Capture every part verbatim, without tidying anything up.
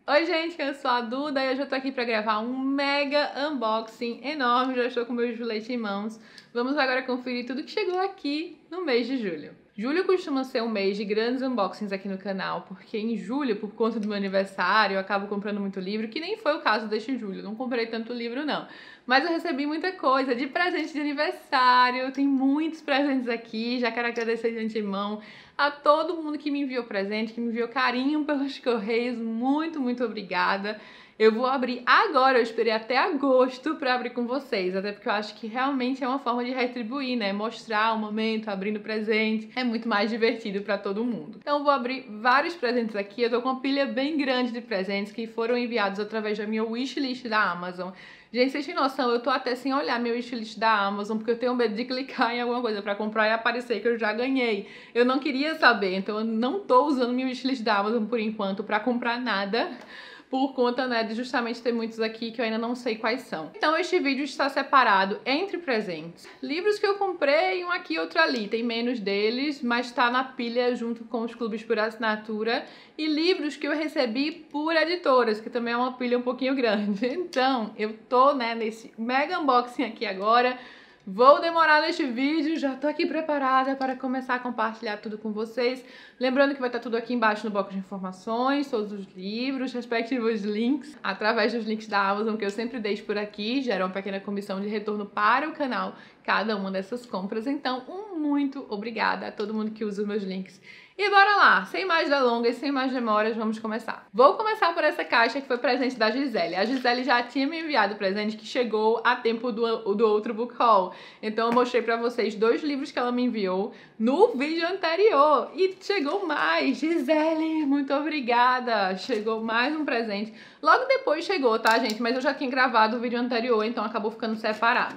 Oi gente, eu sou a Duda e hoje eu tô aqui pra gravar um mega unboxing enorme, já estou com meu julete em mãos. Vamos agora conferir tudo que chegou aqui no mês de julho. Julho costuma ser um mês de grandes unboxings aqui no canal, porque em julho, por conta do meu aniversário, eu acabo comprando muito livro, que nem foi o caso deste julho, não comprei tanto livro não. Mas eu recebi muita coisa de presente de aniversário, tem muitos presentes aqui, já quero agradecer de antemão a todo mundo que me enviou presente, que me enviou carinho pelos correios, muito, muito obrigada. Eu vou abrir agora, eu esperei até agosto para abrir com vocês, até porque eu acho que realmente é uma forma de retribuir, né? Mostrar o momento, abrindo presente, é muito mais divertido para todo mundo. Então eu vou abrir vários presentes aqui, eu tô com uma pilha bem grande de presentes que foram enviados através da minha wishlist da Amazon. Gente, vocês têm noção, eu tô até sem olhar meu wishlist da Amazon, porque eu tenho medo de clicar em alguma coisa pra comprar e aparecer que eu já ganhei. Eu não queria saber, então eu não tô usando meu wishlist da Amazon por enquanto pra comprar nada, por conta, né, de justamente ter muitos aqui que eu ainda não sei quais são. Então este vídeo está separado entre presentes. Livros que eu comprei, um aqui e outro ali. Tem menos deles, mas tá na pilha junto com os clubes por assinatura. E livros que eu recebi por editoras, que também é uma pilha um pouquinho grande. Então, eu tô, né, nesse mega unboxing aqui agora. Vou demorar neste vídeo, já tô aqui preparada para começar a compartilhar tudo com vocês. Lembrando que vai estar tudo aqui embaixo no box de informações, todos os livros, respectivos links, através dos links da Amazon que eu sempre deixo por aqui, gera uma pequena comissão de retorno para o canal, cada uma dessas compras. Então, um muito obrigada a todo mundo que usa os meus links. E bora lá, sem mais delongas, sem mais demoras, vamos começar. Vou começar por essa caixa que foi presente da Gisele. A Gisele já tinha me enviado o presente que chegou a tempo do, do outro book haul. Então eu mostrei pra vocês dois livros que ela me enviou no vídeo anterior. E chegou mais. Gisele, muito obrigada. Chegou mais um presente. Logo depois chegou, tá, gente? Mas eu já tinha gravado o vídeo anterior, então acabou ficando separado.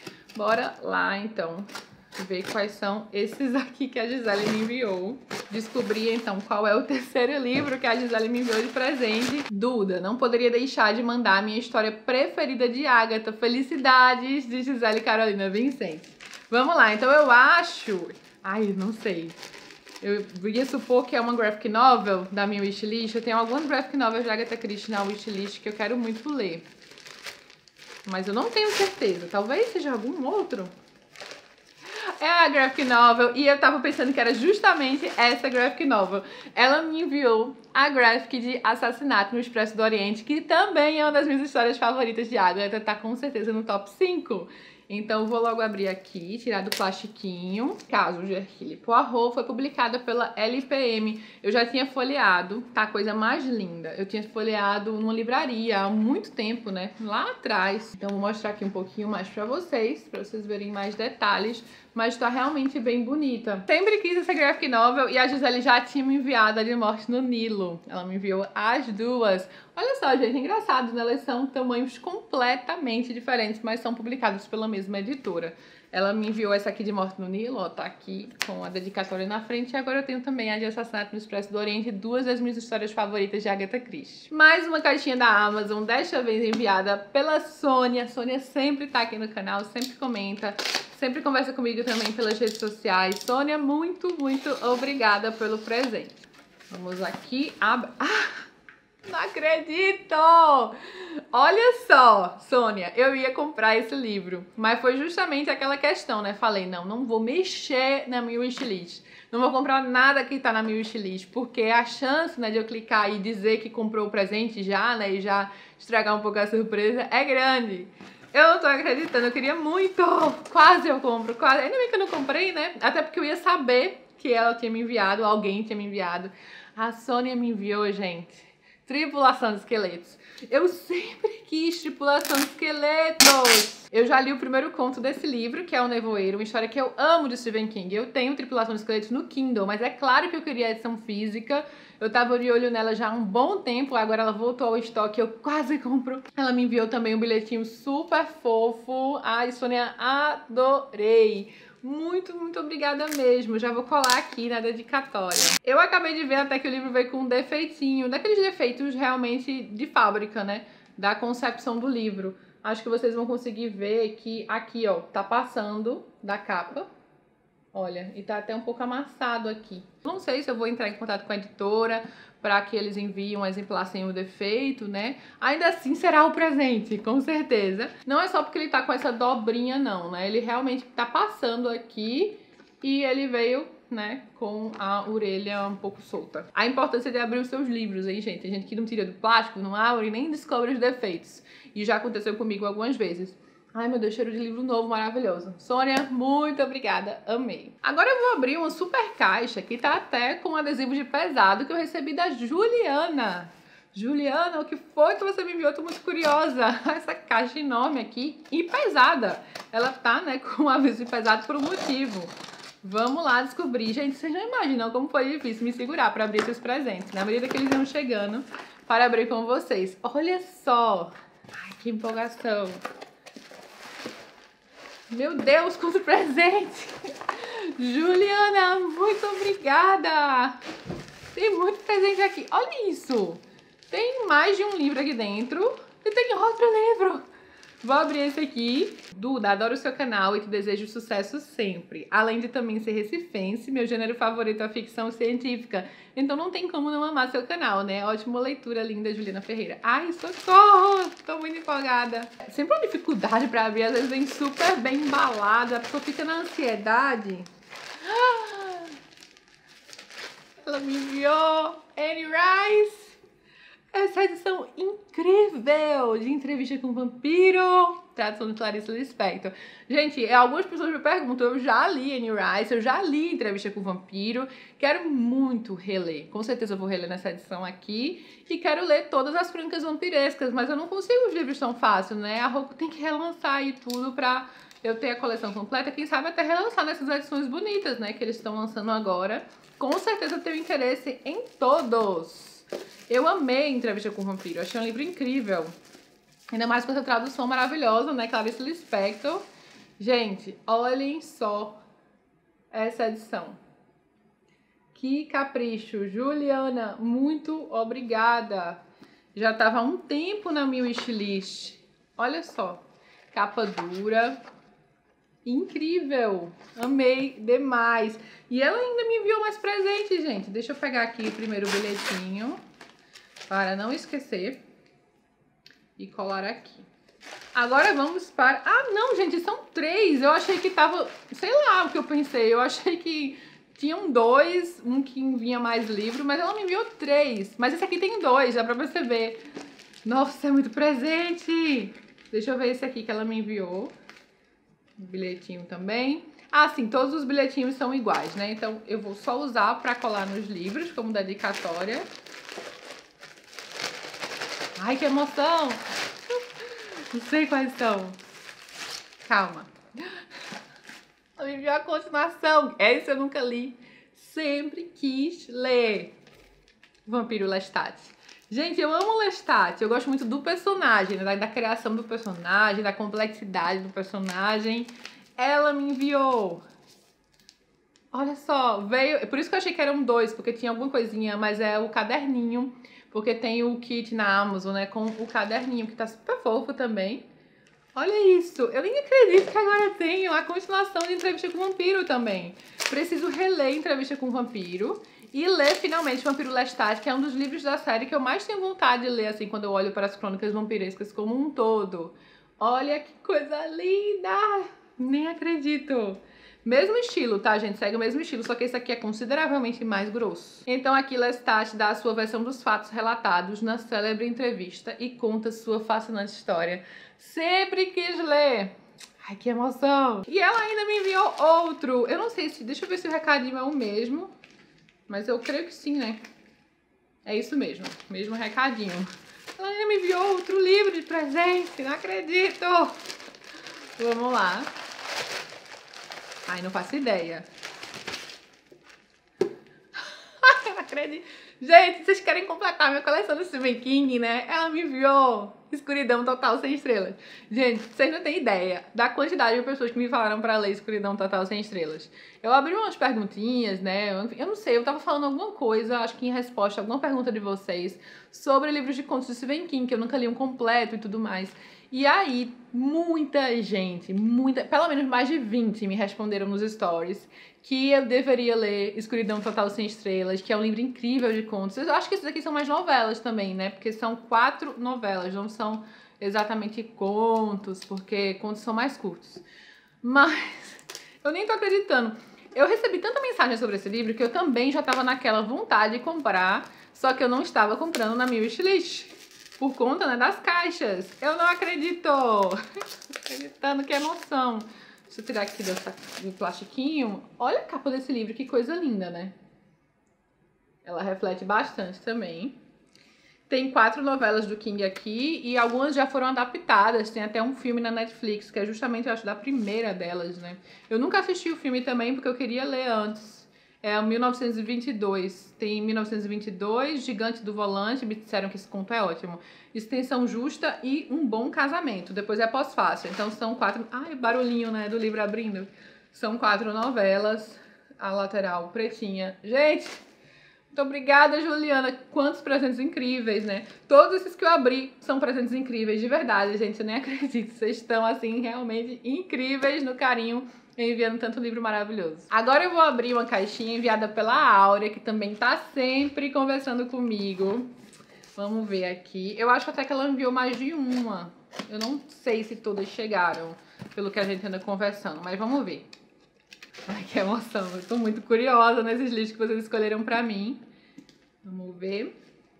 Bora lá, então, ver quais são esses aqui que a Gisele me enviou. Descobri, então, qual é o terceiro livro que a Gisele me enviou de presente. Duda, não poderia deixar de mandar a minha história preferida de Agatha. Felicidades, de Gisele Carolina Vicente. Vamos lá, então eu acho... Ai, não sei. Eu ia supor que é uma graphic novel da minha wishlist. Eu tenho algumas graphic novels de Agatha Christie na wishlist que eu quero muito ler. Mas eu não tenho certeza. Talvez seja algum outro. É a graphic novel e eu tava pensando que era justamente essa graphic novel. Ela me enviou a graphic de Assassinato no Expresso do Oriente, que também é uma das minhas histórias favoritas de Agatha, tá com certeza no top cinco. Então eu vou logo abrir aqui, tirar do plastiquinho. Caso de Hercule Poirot foi publicada pela L P M. Eu já tinha folheado, tá? A coisa mais linda. Eu tinha folheado numa livraria há muito tempo, né? Lá atrás. Então vou mostrar aqui um pouquinho mais pra vocês, pra vocês verem mais detalhes. Mas tá realmente bem bonita. Sempre quis essa graphic novel e a Gisele já tinha me enviado a de Morte no Nilo. Ela me enviou as duas. Olha só, gente, engraçado, né? Elas são tamanhos completamente diferentes, mas são publicadas pela mesma editora. Ela me enviou essa aqui de Morte no Nilo, ó, tá aqui com a dedicatória na frente. E agora eu tenho também a de Assassinato no Expresso do Oriente, duas das minhas histórias favoritas de Agatha Christie. Mais uma caixinha da Amazon, desta vez enviada pela Sônia. A Sônia sempre tá aqui no canal, sempre comenta, sempre conversa comigo também pelas redes sociais. Sônia, muito, muito obrigada pelo presente. Vamos aqui, abre... Ah! Não acredito! Olha só, Sônia, eu ia comprar esse livro, mas foi justamente aquela questão, né? Falei, não, não vou mexer na minha wishlist. Não vou comprar nada que tá na minha wishlist, porque a chance, né, de eu clicar e dizer que comprou o presente já, né, e já estragar um pouco a surpresa é grande. Eu não tô acreditando, eu queria muito! Quase eu compro, quase. Ainda bem que eu não comprei, né? Até porque eu ia saber que ela tinha me enviado, alguém tinha me enviado. A Sônia me enviou, gente. Tripulação de Esqueletos. Eu sempre quis Tripulação de Esqueletos. Eu já li o primeiro conto desse livro, que é O Nevoeiro, uma história que eu amo de Stephen King. Eu tenho Tripulação de Esqueletos no Kindle, mas é claro que eu queria a edição física. Eu tava de olho nela já há um bom tempo, agora ela voltou ao estoque, eu quase compro. Ela me enviou também um bilhetinho super fofo. Ai, Sônia, adorei. Muito, muito obrigada mesmo. Já vou colar aqui na dedicatória. Eu acabei de ver até que o livro veio com um defeitinho, daqueles defeitos realmente de fábrica, né? Da concepção do livro. Acho que vocês vão conseguir ver que aqui, ó, tá passando da capa. Olha, e tá até um pouco amassado aqui. Não sei se eu vou entrar em contato com a editora para que eles enviem um exemplar sem o defeito, né? Ainda assim será o presente, com certeza. Não é só porque ele tá com essa dobrinha, não, né? Ele realmente tá passando aqui e ele veio, né, com a orelha um pouco solta. A importância de abrir os seus livros, hein, gente? Tem gente que não tira do plástico, não abre e nem descobre os defeitos. E já aconteceu comigo algumas vezes. Ai, meu Deus, cheiro de livro novo, maravilhoso. Sônia, muito obrigada, amei. Agora eu vou abrir uma super caixa que tá até com adesivo de pesado que eu recebi da Juliana. Juliana, o que foi que você me enviou? Eu tô muito curiosa. Essa caixa enorme aqui e pesada. Ela tá, né, com aviso de pesado por um motivo. Vamos lá descobrir. Gente, vocês não imaginam como foi difícil me segurar para abrir esses presentes. Na medida que eles iam chegando para abrir com vocês. Olha só. Ai, que empolgação. Meu Deus, quanto presente! Juliana, muito obrigada! Tem muito presente aqui. Olha isso! Tem mais de um livro aqui dentro e tem outro livro. Vou abrir esse aqui. Duda, adoro o seu canal e te desejo sucesso sempre. Além de também ser recifense, meu gênero favorito é a ficção científica. Então não tem como não amar seu canal, né? Ótima leitura, linda, Juliana Ferreira. Ai, socorro! Tô muito empolgada. Sempre uma dificuldade pra abrir, às vezes vem super bem embalada, a pessoa fica na ansiedade. Ela me enviou Anne Rice. Essa edição incrível de Entrevista com o Vampiro, tradução de Clarice Lispector. Gente, algumas pessoas me perguntam, eu já li Anne Rice, eu já li Entrevista com o Vampiro, quero muito reler. Com certeza eu vou reler nessa edição aqui e quero ler todas as crônicas vampirescas, mas eu não consigo os livros tão fácil, né? A Roku tem que relançar aí tudo pra eu ter a coleção completa, quem sabe até relançar nessas edições bonitas, né, que eles estão lançando agora. Com certeza eu tenho interesse em todos. Eu amei Entrevista com o Vampiro, achei um livro incrível. Ainda mais com essa tradução maravilhosa, né, Clarice Lispector. Gente, olhem só essa edição. Que capricho. Juliana, muito obrigada. Já estava há um tempo na minha wishlist. Olha só, capa dura. Incrível, amei demais. E ela ainda me enviou mais presente, gente. Deixa eu pegar aqui o primeiro bilhetinho para não esquecer e colar aqui. Agora vamos para... Ah, não, gente, são três. Eu achei que tava... Sei lá o que eu pensei. Eu achei que tinham dois, um que vinha mais livro, mas ela me enviou três. Mas esse aqui tem dois, dá pra perceber. Nossa, é muito presente. Deixa eu ver esse aqui que ela me enviou. Bilhetinho também. Ah, sim, todos os bilhetinhos são iguais, né? Então eu vou só usar para colar nos livros como dedicatória. Ai, que emoção! Não sei quais são. Calma. Ela me enviou a continuação. Essa eu nunca li. Sempre quis ler Vampiro Lestat. Gente, eu amo Lestat, eu gosto muito do personagem, né? da, da criação do personagem, da complexidade do personagem. Ela me enviou. Olha só, veio... Por isso que eu achei que eram dois, porque tinha alguma coisinha, mas é o caderninho, porque tem o kit na Amazon, né, com o caderninho, que tá super fofo também. Olha isso, eu nem acredito que agora eu tenho a continuação de Entrevista com o Vampiro também. Preciso reler Entrevista com o Vampiro. E ler finalmente Vampiro Lestat, que é um dos livros da série que eu mais tenho vontade de ler, assim, quando eu olho para as crônicas vampirescas como um todo. Olha que coisa linda! Nem acredito! Mesmo estilo, tá, gente? Segue o mesmo estilo, só que esse aqui é consideravelmente mais grosso. Então aqui Lestat dá a sua versão dos fatos relatados na célebre entrevista e conta sua fascinante história. Sempre quis ler! Ai, que emoção! E ela ainda me enviou outro. Eu não sei se... Deixa eu ver se o recadinho é o mesmo. Mas eu creio que sim, né? É isso mesmo, mesmo recadinho. Ela ainda me enviou outro livro de presente, não acredito! Vamos lá. Ai, não faço ideia. Ai, não acredito. Gente, vocês querem completar minha coleção do Stephen King, né? Ela me enviou Escuridão Total Sem Estrelas. Gente, vocês não têm ideia da quantidade de pessoas que me falaram pra ler Escuridão Total Sem Estrelas. Eu abri umas perguntinhas, né? Eu não sei, eu tava falando alguma coisa, acho que em resposta a alguma pergunta de vocês, sobre livros de contos de Stephen King, que eu nunca li um completo e tudo mais. E aí, muita gente, muita, pelo menos mais de vinte me responderam nos stories que eu deveria ler Escuridão Total Sem Estrelas, que é um livro incrível de contos. Eu acho que esses aqui são mais novelas também, né? Porque são quatro novelas, não são exatamente contos, porque contos são mais curtos. Mas eu nem tô acreditando. Eu recebi tanta mensagem sobre esse livro que eu também já tava naquela vontade de comprar, só que eu não estava comprando na minha wishlist. Por conta, né, das caixas. Eu não acredito. Acreditando, que emoção. Deixa eu tirar aqui dessa, do plastiquinho. Olha a capa desse livro, que coisa linda, né? Ela reflete bastante também. Tem quatro novelas do King aqui e algumas já foram adaptadas. Tem até um filme na Netflix, que é justamente, eu acho, da primeira delas, né? Eu nunca assisti o filme também, porque eu queria ler antes. É o mil novecentos e vinte e dois. Tem mil novecentos e vinte e dois, Gigante do Volante, me disseram que esse conto é ótimo. Extensão Justa e Um Bom Casamento. Depois é pós-fácil. Então são quatro... Ai, barulhinho, né, do livro abrindo. São quatro novelas. A lateral pretinha. Gente, muito obrigada, Juliana. Quantos presentes incríveis, né? Todos esses que eu abri são presentes incríveis, de verdade, gente. Eu nem acredito. Vocês estão, assim, realmente incríveis no carinho, enviando tanto livro maravilhoso. Agora eu vou abrir uma caixinha enviada pela Áurea, que também tá sempre conversando comigo. Vamos ver aqui. Eu acho até que ela enviou mais de uma. Eu não sei se todas chegaram, pelo que a gente anda conversando, mas vamos ver. Ai, que emoção. Eu tô muito curiosa nesses livros que vocês escolheram pra mim. Vamos ver.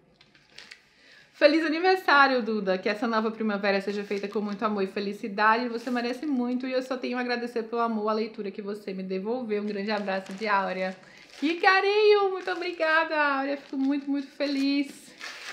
Feliz aniversário, Duda. Que essa nova primavera seja feita com muito amor e felicidade. Você merece muito e eu só tenho a agradecer pelo amor, a leitura que você me devolveu. Um grande abraço de Áurea. Que carinho! Muito obrigada, Áurea. Fico muito, muito feliz.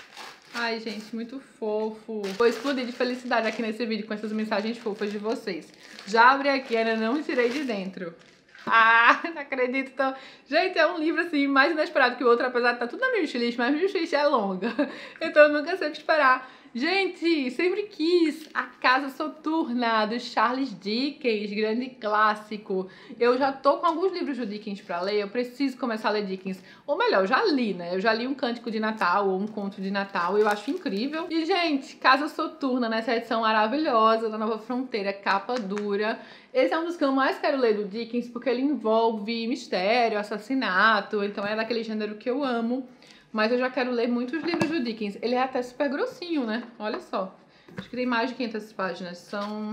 Ai, gente, muito fofo. Vou explodir de felicidade aqui nesse vídeo com essas mensagens fofas de vocês. Já abri aqui, ainda não me tirei de dentro. Ah, não acredito. Então... Gente, é um livro assim, mais inesperado que o outro, apesar de estar tudo na minha wishlist, mas a minha wishlist é longa. Então eu nunca sei o que esperar. Gente, sempre quis A Casa Soturna, do Charles Dickens, grande clássico. Eu já tô com alguns livros do Dickens pra ler, eu preciso começar a ler Dickens. Ou melhor, eu já li, né? Eu já li um Cântico de Natal ou um Conto de Natal, eu acho incrível. E, gente, Casa Soturna, nessa edição maravilhosa da Nova Fronteira, capa dura. Esse é um dos que eu mais quero ler do Dickens, porque ele envolve mistério, assassinato, então é daquele gênero que eu amo. Mas eu já quero ler muitos livros do Dickens. Ele é até super grossinho, né? Olha só. Acho que tem mais de quinhentas páginas. São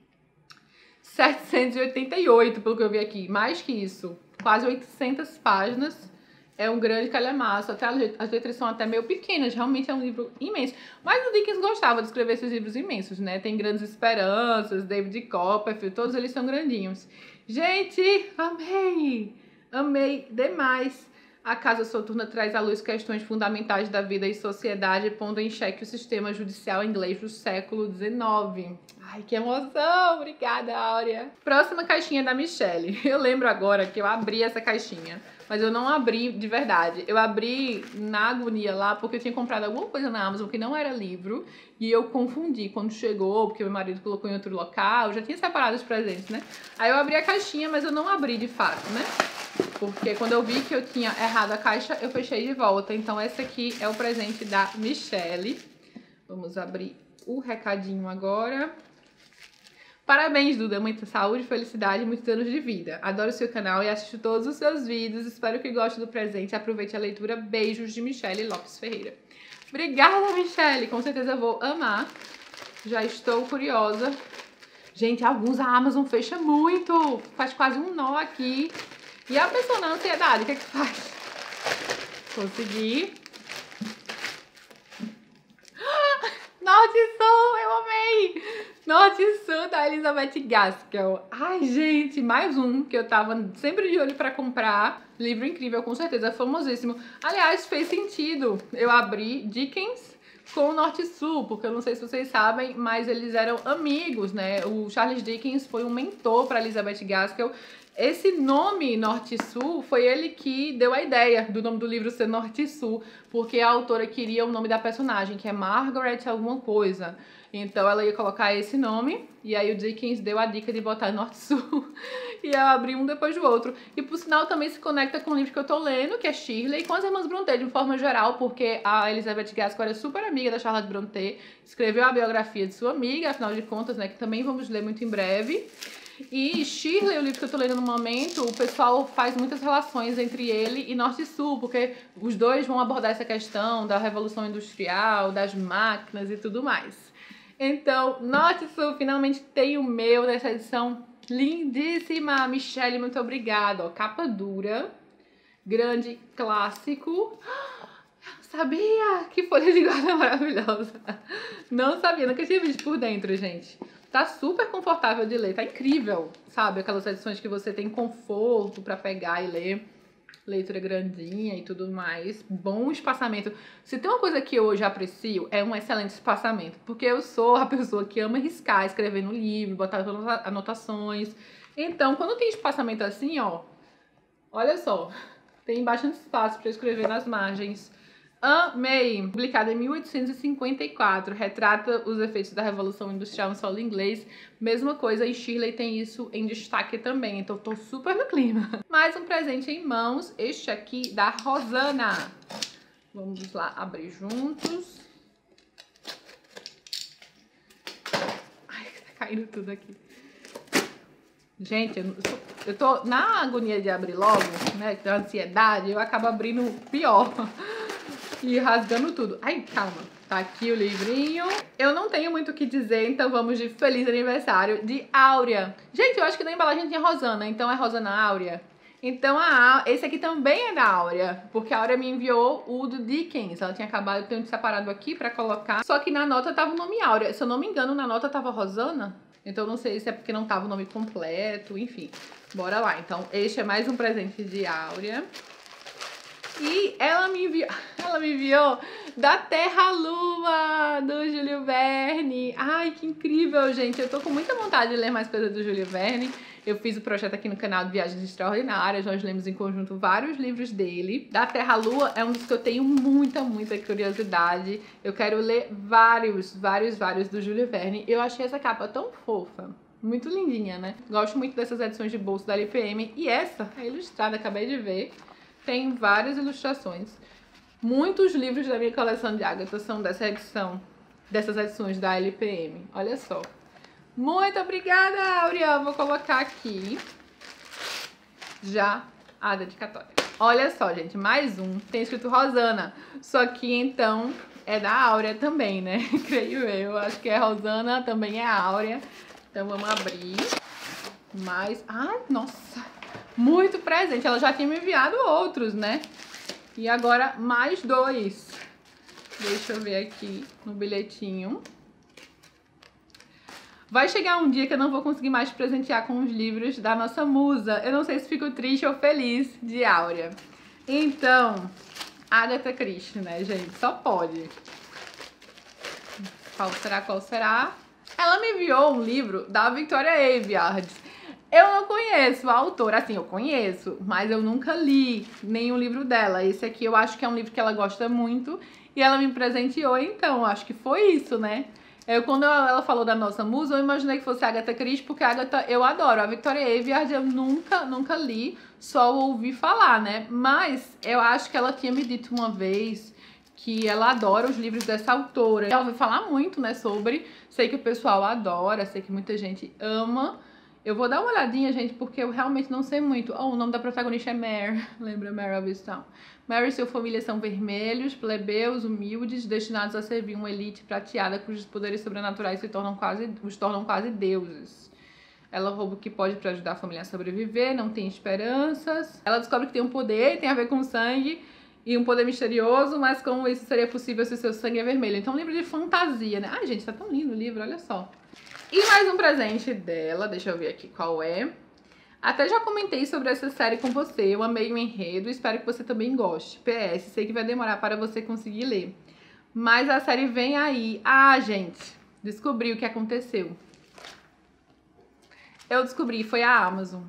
setecentos e oitenta e oito, pelo que eu vi aqui. Mais que isso. Quase oitocentas páginas. É um grande calhamaço. Até as letras são até meio pequenas. Realmente é um livro imenso. Mas o Dickens gostava de escrever esses livros imensos, né? Tem Grandes Esperanças, David Copperfield. Todos eles são grandinhos. Gente, amei! Amei demais. A Casa Soturna traz à luz questões fundamentais da vida e sociedade, pondo em xeque o sistema judicial inglês do século dezenove. Ai, que emoção! Obrigada, Áurea. Próxima caixinha da Michelle. Eu lembro agora que eu abri essa caixinha, mas eu não abri de verdade. Eu abri na agonia lá, porque eu tinha comprado alguma coisa na Amazon que não era livro, e eu confundi quando chegou, porque meu marido colocou em outro local, eu já tinha separado os presentes, né? Aí eu abri a caixinha, mas eu não abri de fato, né? Porque quando eu vi que eu tinha errado a caixa, eu fechei de volta. Então esse aqui é o presente da Michelle. Vamos abrir o recadinho agora. Parabéns, Duda. Muita saúde, felicidade e muitos anos de vida. Adoro o seu canal e assisto todos os seus vídeos. Espero que goste do presente e aproveite a leitura. Beijos de Michelle Lopes Ferreira. Obrigada, Michelle. Com certeza eu vou amar. Já estou curiosa. Gente, alguns a Amazon fecha muito. Faz quase um nó aqui. E a pessoa na ansiedade, o que é que faz? Consegui. Norte e Sul, eu amei! Norte e Sul, da Elizabeth Gaskell. Ai, gente, mais um que eu tava sempre de olho pra comprar. Livro incrível, com certeza, famosíssimo. Aliás, fez sentido eu abrir Dickens com o Norte e Sul, porque eu não sei se vocês sabem, mas eles eram amigos, né? O Charles Dickens foi um mentor para Elizabeth Gaskell, Esse nome Norte e Sul foi ele que deu a ideia do nome do livro ser Norte e Sul, porque a autora queria o nome da personagem, que é Margaret alguma coisa. Então ela ia colocar esse nome, e aí o Dickens deu a dica de botar Norte e Sul, e eu abri um depois do outro. E por sinal também se conecta com o livro que eu tô lendo, que é Shirley, e com as Irmãs Brontë de forma geral, porque a Elizabeth Gaskell é super amiga da Charlotte Brontë, escreveu a biografia de sua amiga, afinal de contas, né, que também vamos ler muito em breve. E Shirley, o livro que eu tô lendo no momento, o pessoal faz muitas relações entre ele e Norte e Sul, porque os dois vão abordar essa questão da Revolução Industrial, das máquinas e tudo mais. Então, Norte e Sul, finalmente tem o meu nessa edição lindíssima. Michelle, muito obrigada. Ó, capa dura, grande, clássico. Sabia que folha de guarda maravilhosa. Não sabia, nunca tinha visto por dentro, gente. Tá super confortável de ler, tá incrível, sabe? Aquelas edições que você tem conforto pra pegar e ler. Leitura grandinha e tudo mais. Bom espaçamento. Se tem uma coisa que eu hoje aprecio, é um excelente espaçamento. Porque eu sou a pessoa que ama riscar, escrever no livro, botar anotações. Então, quando tem espaçamento assim, ó, olha só, tem bastante espaço pra escrever nas margens. Amei! Publicada em mil oitocentos e cinquenta e quatro, retrata os efeitos da Revolução Industrial no solo inglês. Mesma coisa, e Shirley tem isso em destaque também, então tô super no clima. Mais um presente em mãos, este aqui da Rosana. Vamos lá abrir juntos. Ai, tá caindo tudo aqui. Gente, eu, eu tô na agonia de abrir logo, né, com ansiedade, eu acabo abrindo pior. E rasgando tudo. Ai, calma. Tá aqui o livrinho. Eu não tenho muito o que dizer, então vamos de feliz aniversário de Áurea. Gente, eu acho que na embalagem tinha Rosana, então é Rosana Áurea. Então a, esse aqui também é da Áurea, porque a Áurea me enviou o do Dickens. Ela tinha acabado de ter um separado aqui pra colocar. Só que na nota tava o nome Áurea. Se eu não me engano, na nota tava Rosana. Então não sei se é porque não tava o nome completo, enfim. Bora lá. Então este é mais um presente de Áurea. E ela me enviou, ela me enviou da Terra-Lua, do Júlio Verne. Ai, que incrível, gente. Eu tô com muita vontade de ler mais coisas do Júlio Verne. Eu fiz o projeto aqui no canal de Viagens Extraordinárias. Nós lemos em conjunto vários livros dele. Da Terra-Lua é um dos que eu tenho muita, muita curiosidade. Eu quero ler vários, vários, vários do Júlio Verne. Eu achei essa capa tão fofa. Muito lindinha, né? Gosto muito dessas edições de bolso da L P M. E essa é ilustrada, acabei de ver. Tem várias ilustrações. Muitos livros da minha coleção de Agatha são dessa edição, dessas edições da L P M. Olha só. Muito obrigada, Áurea. Vou colocar aqui já a dedicatória. Olha só, gente, mais um. Tem escrito Rosana. Só que, então, é da Áurea também, né? Creio eu. Acho que é Rosana, também é Áurea. Então, vamos abrir. Mais... Ai, nossa! Muito presente. Ela já tinha me enviado outros, né? E agora mais dois. Deixa eu ver aqui no bilhetinho. Vai chegar um dia que eu não vou conseguir mais presentear com os livros da nossa musa. Eu não sei se fico triste ou feliz, de Áurea. Então, Agatha Christie, né, gente? Só pode. Qual será, qual será? Ela me enviou um livro da Victoria Aveyard. Eu não conheço a autora, assim, eu conheço, mas eu nunca li nenhum livro dela. Esse aqui eu acho que é um livro que ela gosta muito e ela me presenteou, então, acho que foi isso, né? Eu, quando ela falou da nossa musa, eu imaginei que fosse a Agatha Christie, porque a Agatha eu adoro. A Victoria Aveyard eu nunca, nunca li, só ouvi falar, né? Mas eu acho que ela tinha me dito uma vez que ela adora os livros dessa autora. Eu ouvi falar muito, né, sobre, sei que o pessoal adora, sei que muita gente ama. Eu vou dar uma olhadinha, gente, porque eu realmente não sei muito. Oh, o nome da protagonista é Mare. Lembra Mare of Easttown? Mare e sua família são vermelhos, plebeus, humildes, destinados a servir uma elite prateada cujos poderes sobrenaturais se tornam quase, os tornam quase deuses. Ela rouba o que pode para ajudar a família a sobreviver, não tem esperanças. Ela descobre que tem um poder, tem a ver com sangue, e um poder misterioso, mas como isso seria possível se seu sangue é vermelho? Então, um livro de fantasia, né? Ai, gente, tá tão lindo o livro, olha só. E mais um presente dela, deixa eu ver aqui qual é. Até já comentei sobre essa série com você, eu amei o enredo, espero que você também goste. P S, sei que vai demorar para você conseguir ler. Mas a série vem aí. Ah, gente, descobri o que aconteceu. Eu descobri, foi a Amazon.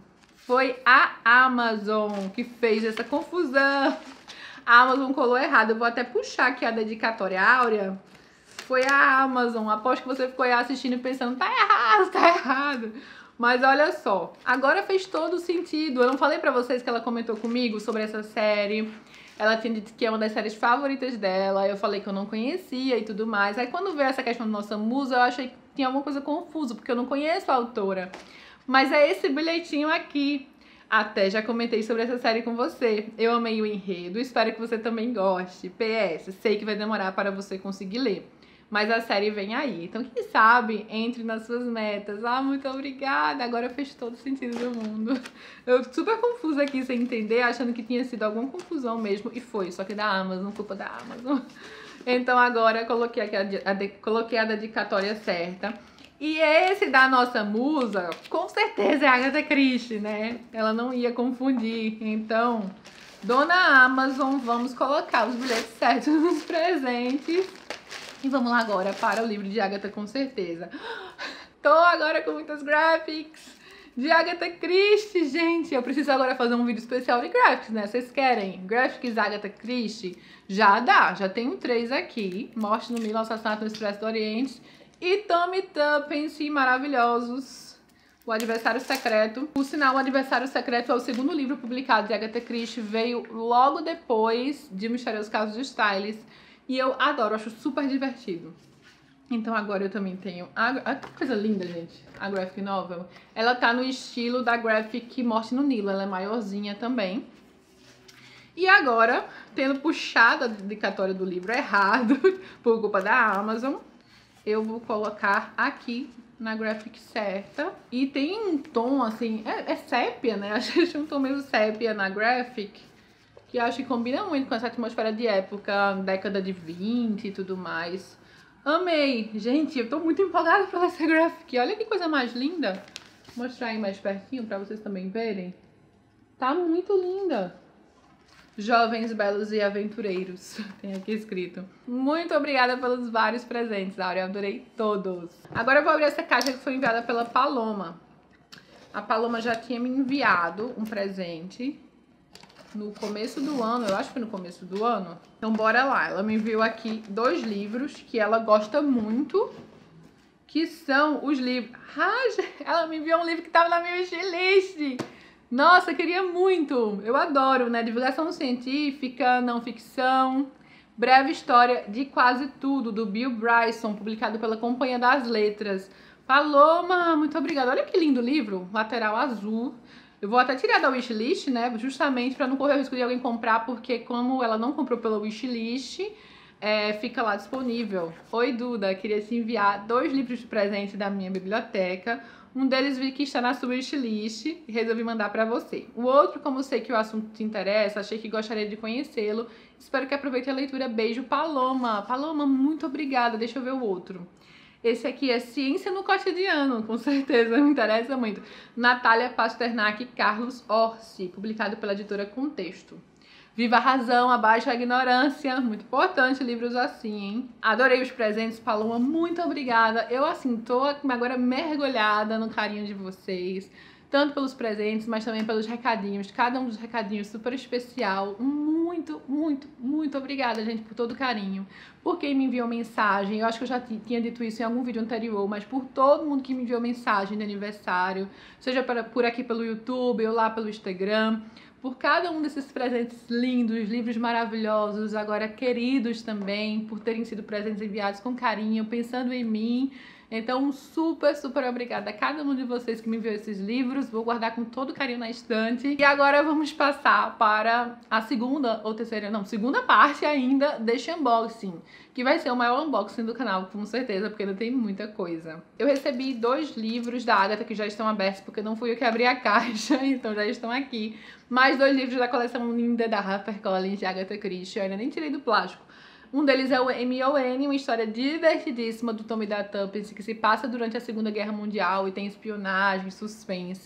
Foi a Amazon que fez essa confusão. A Amazon colou errado. Eu vou até puxar aqui a dedicatória áurea. Foi a Amazon. Aposto que você ficou aí assistindo e pensando, tá errado, tá errado. Mas olha só, agora fez todo sentido. Eu não falei pra vocês que ela comentou comigo sobre essa série. Ela tinha dito que é uma das séries favoritas dela. Eu falei que eu não conhecia e tudo mais. Aí quando veio essa questão da nossa musa, eu achei que tinha alguma coisa confusa, porque eu não conheço a autora. Mas é esse bilhetinho aqui. Até já comentei sobre essa série com você. Eu amei o enredo, espero que você também goste. P S, sei que vai demorar para você conseguir ler, mas a série vem aí. Então, quem sabe, entre nas suas metas. Ah, muito obrigada. Agora fez todo sentido do mundo. Eu super confusa aqui sem entender, achando que tinha sido alguma confusão mesmo. E foi, só que da Amazon, culpa da Amazon. Então agora eu coloquei, aqui a, a, coloquei a dedicatória certa. E esse da nossa musa, com certeza é a Agatha Christie, né? Ela não ia confundir. Então, dona Amazon, vamos colocar os bilhetes certos nos presentes. E vamos lá agora para o livro de Agatha, com certeza. Tô agora com muitas graphics de Agatha Christie, gente. Eu preciso agora fazer um vídeo especial de graphics, né? Vocês querem graphics Agatha Christie? Já dá, já tenho três aqui. Morte no Nilo, Assassinato no Expresso do Oriente e Tommy Tuppence, maravilhosos. O Adversário Secreto. Por sinal, O Adversário Secreto é o segundo livro publicado de Agatha Christie. Veio logo depois de Misterioso Caso de Styles. E eu adoro, acho super divertido. Então agora eu também tenho... A, a, que coisa linda, gente. A graphic novel. Ela tá no estilo da graphic Morte no Nilo. Ela é maiorzinha também. E agora, tendo puxado a dedicatória do livro errado, por culpa da Amazon, eu vou colocar aqui na graphic certa. E tem um tom assim, é, é sépia, né? Achei um tom meio sépia na graphic, que acho que combina muito com essa atmosfera de época, década de vinte e tudo mais. Amei! Gente, eu tô muito empolgada pela essa graphic. Olha que coisa mais linda. Vou mostrar aí mais pertinho pra vocês também verem. Tá muito linda. Jovens, belos e aventureiros. Tem aqui escrito. Muito obrigada pelos vários presentes, Áurea. Eu adorei todos. Agora eu vou abrir essa caixa que foi enviada pela Paloma. A Paloma já tinha me enviado um presente no começo do ano. Eu acho que foi no começo do ano. Então bora lá. Ela me enviou aqui dois livros que ela gosta muito, que são os livros... Ah, ela me enviou um livro que tava na minha wishlist. Nossa, queria muito. Eu adoro, né? Divulgação científica, não ficção, breve história de quase tudo, do Bill Bryson, publicado pela Companhia das Letras. Paloma, muito obrigada. Olha que lindo livro, lateral azul. Eu vou até tirar da wishlist, né? Justamente para não correr o risco de alguém comprar, porque como ela não comprou pela wishlist, é, fica lá disponível. Oi, Duda, queria te enviar dois livros de presente da minha biblioteca. Um deles vi que está na sua wishlist e resolvi mandar para você. O outro, como sei que o assunto te interessa, achei que gostaria de conhecê-lo. Espero que aproveite a leitura. Beijo, Paloma. Paloma, muito obrigada. Deixa eu ver o outro. Esse aqui é Ciência no Cotidiano, com certeza me interessa muito. Natália Pasternak e Carlos Orsi, publicado pela editora Contexto. Viva a razão, abaixo a ignorância. Muito importante livros assim, hein? Adorei os presentes, Paloma, muito obrigada. Eu, assim, tô agora mergulhada no carinho de vocês. Tanto pelos presentes, mas também pelos recadinhos. Cada um dos recadinhos super especial. Muito, muito, muito obrigada, gente, por todo o carinho. Por quem me enviou mensagem. Eu acho que eu já tinha dito isso em algum vídeo anterior, mas por todo mundo que me enviou mensagem de aniversário. Seja por aqui pelo YouTube ou lá pelo Instagram. Por cada um desses presentes lindos, livros maravilhosos, agora queridos também, por terem sido presentes enviados com carinho, pensando em mim. Então, super, super obrigada a cada um de vocês que me enviou esses livros. Vou guardar com todo carinho na estante. E agora vamos passar para a segunda ou terceira, não, segunda parte ainda deste unboxing, que vai ser o maior unboxing do canal, com certeza, porque ainda tem muita coisa. Eu recebi dois livros da Agatha que já estão abertos, porque não fui eu que abri a caixa, então já estão aqui. Mais dois livros da coleção linda da HarperCollins de Agatha Christie, eu ainda nem tirei do plástico. Um deles é o M O N, uma história divertidíssima do Tommy Tuppence, que se passa durante a Segunda Guerra Mundial e tem espionagem, suspense.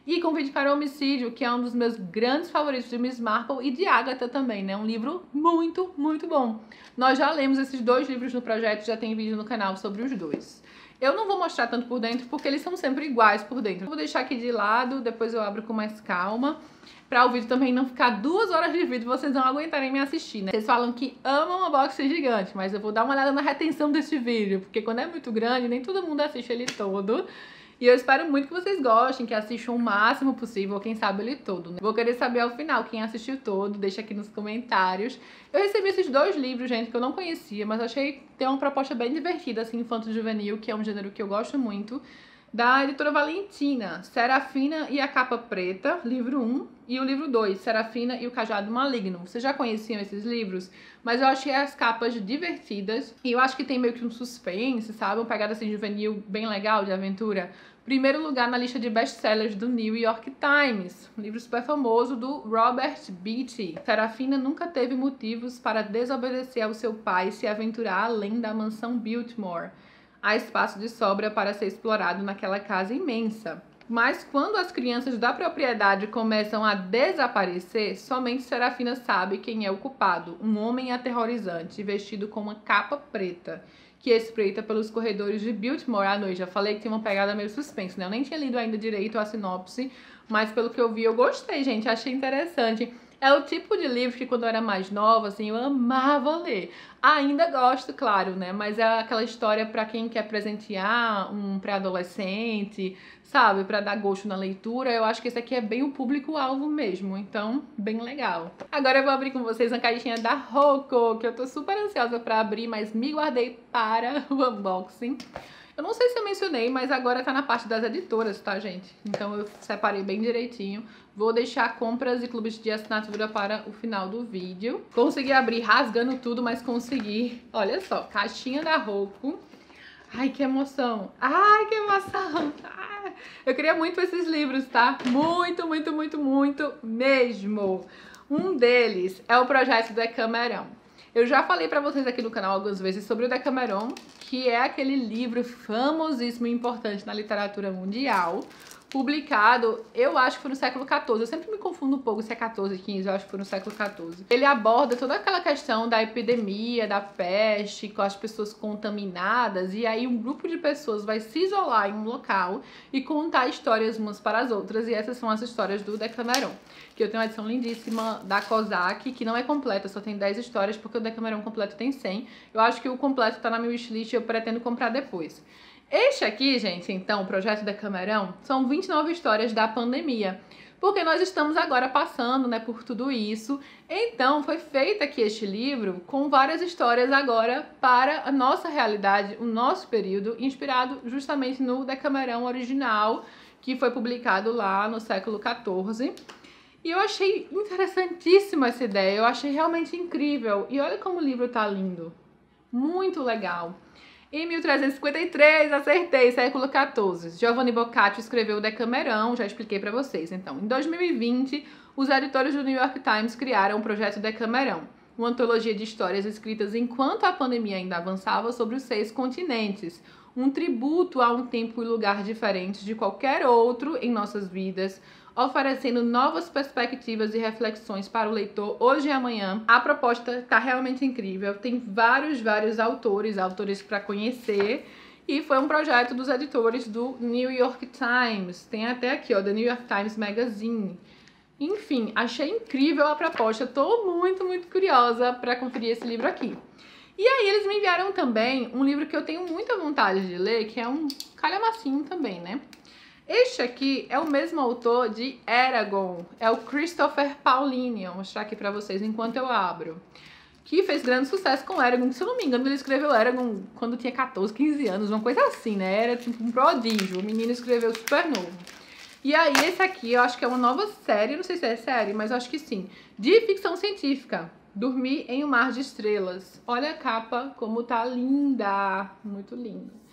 E Convite para o Homicídio, que é um dos meus grandes favoritos de Miss Marple e de Agatha também, né? Um livro muito, muito bom. Nós já lemos esses dois livros no projeto, já tem vídeo no canal sobre os dois. Eu não vou mostrar tanto por dentro, porque eles são sempre iguais por dentro. Eu vou deixar aqui de lado, depois eu abro com mais calma, pra o vídeo também não ficar duas horas de vídeo, vocês não aguentarem me assistir, né? Vocês falam que amam unboxing gigante, mas eu vou dar uma olhada na retenção desse vídeo, porque quando é muito grande, nem todo mundo assiste ele todo. E eu espero muito que vocês gostem, que assistam o máximo possível, ou quem sabe ele todo, né? Vou querer saber ao final quem assistiu todo, deixa aqui nos comentários. Eu recebi esses dois livros, gente, que eu não conhecia, mas achei que tem uma proposta bem divertida, assim, infanto-juvenil, que é um gênero que eu gosto muito, da editora Valentina, Serafina e a Capa Preta, livro um, e o livro dois, Serafina e o Cajado Maligno. Vocês já conheciam esses livros? Mas eu achei as capas divertidas, e eu acho que tem meio que um suspense, sabe? Uma pegada assim juvenil bem legal, de aventura. Primeiro lugar na lista de best-sellers do New York Times, um livro super famoso do Robert Beatty. Serafina nunca teve motivos para desobedecer ao seu pai e se aventurar além da mansão Biltmore. Há espaço de sobra para ser explorado naquela casa imensa. Mas quando as crianças da propriedade começam a desaparecer, somente Serafina sabe quem é o culpado, um homem aterrorizante vestido com uma capa preta, que espreita pelos corredores de Biltmore à noite. Já falei que tem uma pegada meio suspense, né? Eu nem tinha lido ainda direito a sinopse, mas pelo que eu vi eu gostei, gente, achei interessante. É o tipo de livro que quando eu era mais nova, assim, eu amava ler. Ainda gosto, claro, né? Mas é aquela história para quem quer presentear um pré-adolescente, sabe? Para dar gosto na leitura. Eu acho que esse aqui é bem o público-alvo mesmo, então, bem legal. Agora eu vou abrir com vocês uma caixinha da Rocco, que eu tô super ansiosa para abrir, mas me guardei para o unboxing. Eu não sei se eu mencionei, mas agora tá na parte das editoras, tá, gente? Então eu separei bem direitinho. Vou deixar compras e clubes de assinatura para o final do vídeo. Consegui abrir rasgando tudo, mas consegui. Olha só, caixinha da Rocco. Ai, que emoção. Ai, que emoção. Ai, eu queria muito esses livros, tá? Muito, muito, muito, muito mesmo. Um deles é o projeto Decameron. Eu já falei pra vocês aqui no canal algumas vezes sobre o Decameron, que é aquele livro famosíssimo e importante na literatura mundial, publicado, eu acho que foi no século quatorze. Eu sempre me confundo um pouco se é quatorze, quinze, eu acho que foi no século quatorze. Ele aborda toda aquela questão da epidemia, da peste, com as pessoas contaminadas, e aí um grupo de pessoas vai se isolar em um local e contar histórias umas para as outras, e essas são as histórias do Decameron. Que eu tenho uma edição lindíssima da Kozak, que não é completa, só tem dez histórias, porque o Decameron completo tem cem. Eu acho que o completo tá na minha wishlist e eu pretendo comprar depois. Este aqui, gente, então, o projeto Decameron, são vinte e nove histórias da pandemia, porque nós estamos agora passando, né, por tudo isso. Então, foi feito aqui este livro com várias histórias agora para a nossa realidade, o nosso período, inspirado justamente no Decameron original, que foi publicado lá no século quatorze. E eu achei interessantíssima essa ideia, eu achei realmente incrível. E olha como o livro tá lindo, muito legal. Em mil trezentos e cinquenta e três, acertei, século quatorze, Giovanni Boccaccio escreveu o Decameron, já expliquei pra vocês. Então, em dois mil e vinte, os editores do New York Times criaram o projeto Decameron, uma antologia de histórias escritas enquanto a pandemia ainda avançava sobre os seis continentes, um tributo a um tempo e lugar diferentes de qualquer outro em nossas vidas, oferecendo novas perspectivas e reflexões para o leitor hoje e amanhã. A proposta está realmente incrível, tem vários, vários autores, autores para conhecer, e foi um projeto dos editores do New York Times. Tem até aqui, ó, The New York Times Magazine. Enfim, achei incrível a proposta, tô muito, muito curiosa para conferir esse livro aqui. E aí eles me enviaram também um livro que eu tenho muita vontade de ler, que é um calhamacinho também, né? Este aqui é o mesmo autor de Eragon, é o Christopher Paolini, vou mostrar aqui pra vocês enquanto eu abro, que fez grande sucesso com Eragon, se eu não me engano ele escreveu Eragon quando tinha quatorze, quinze anos, uma coisa assim, né, era tipo um prodígio, o menino escreveu super novo. E aí esse aqui eu acho que é uma nova série, não sei se é série, mas eu acho que sim, de ficção científica, Dormir em um Mar de Estrelas. Olha a capa como tá linda, muito linda.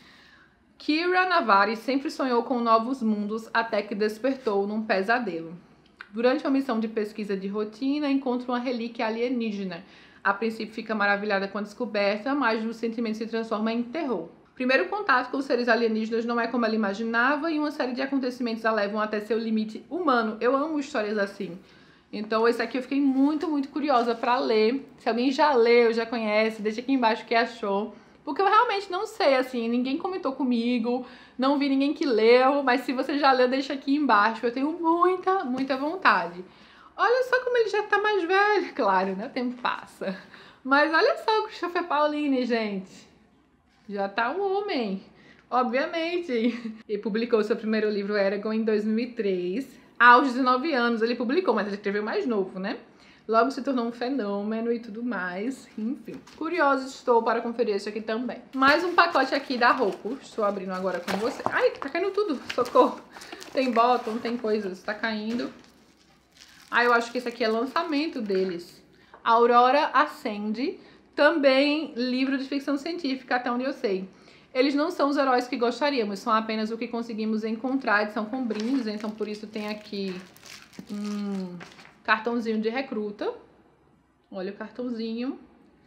Kira Navari sempre sonhou com novos mundos até que despertou num pesadelo. Durante uma missão de pesquisa de rotina, encontra uma relíquia alienígena. A princípio fica maravilhada com a descoberta, mas o sentimento se transforma em terror. Primeiro contato com os seres alienígenas não é como ela imaginava e uma série de acontecimentos a levam até seu limite humano. Eu amo histórias assim. Então esse aqui eu fiquei muito, muito curiosa pra ler. Se alguém já leu, já conhece, deixa aqui embaixo o que achou. Porque eu realmente não sei, assim, ninguém comentou comigo, não vi ninguém que leu, mas se você já leu, deixa aqui embaixo. Eu tenho muita, muita vontade. Olha só como ele já tá mais velho, claro, né? O tempo passa. Mas olha só o Christopher Pauline, gente. Já tá um homem, obviamente. E publicou seu primeiro livro, Eragon, em dois mil e três. Aos dezenove anos ele publicou, mas ele escreveu mais novo, né? Logo se tornou um fenômeno e tudo mais. Enfim, curiosa estou para conferir isso aqui também. Mais um pacote aqui da Roku. Estou abrindo agora com você. Ai, tá caindo tudo. Socorro. Tem bottom, tem coisas. Tá caindo. Ah, eu acho que esse aqui é lançamento deles. Aurora Ascende. Também livro de ficção científica, até onde eu sei. Eles não são os heróis que gostaríamos, são apenas o que conseguimos encontrar. Eles são com brindes, então por isso tem aqui um cartãozinho de recruta. Olha o cartãozinho.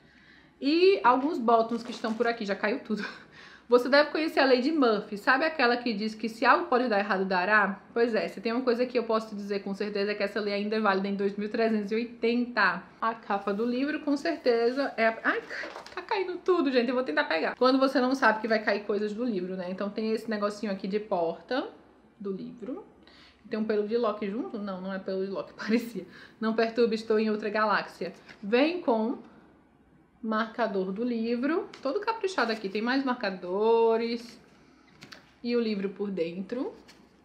E alguns botões que estão por aqui, já caiu tudo. Você deve conhecer a lei de Murphy. Sabe aquela que diz que se algo pode dar errado, dará? Pois é, se tem uma coisa que eu posso te dizer com certeza é que essa lei ainda é válida em dois mil trezentos e oitenta. A capa do livro, com certeza, é... Ai, tá caindo tudo, gente. Eu vou tentar pegar. Quando você não sabe que vai cair coisas do livro, né? Então tem esse negocinho aqui de porta do livro. Tem um pelo de Loki junto? Não, não é pelo de Loki, parecia. Não perturbe, estou em outra galáxia. Vem com marcador do livro, todo caprichado aqui, tem mais marcadores e o livro por dentro.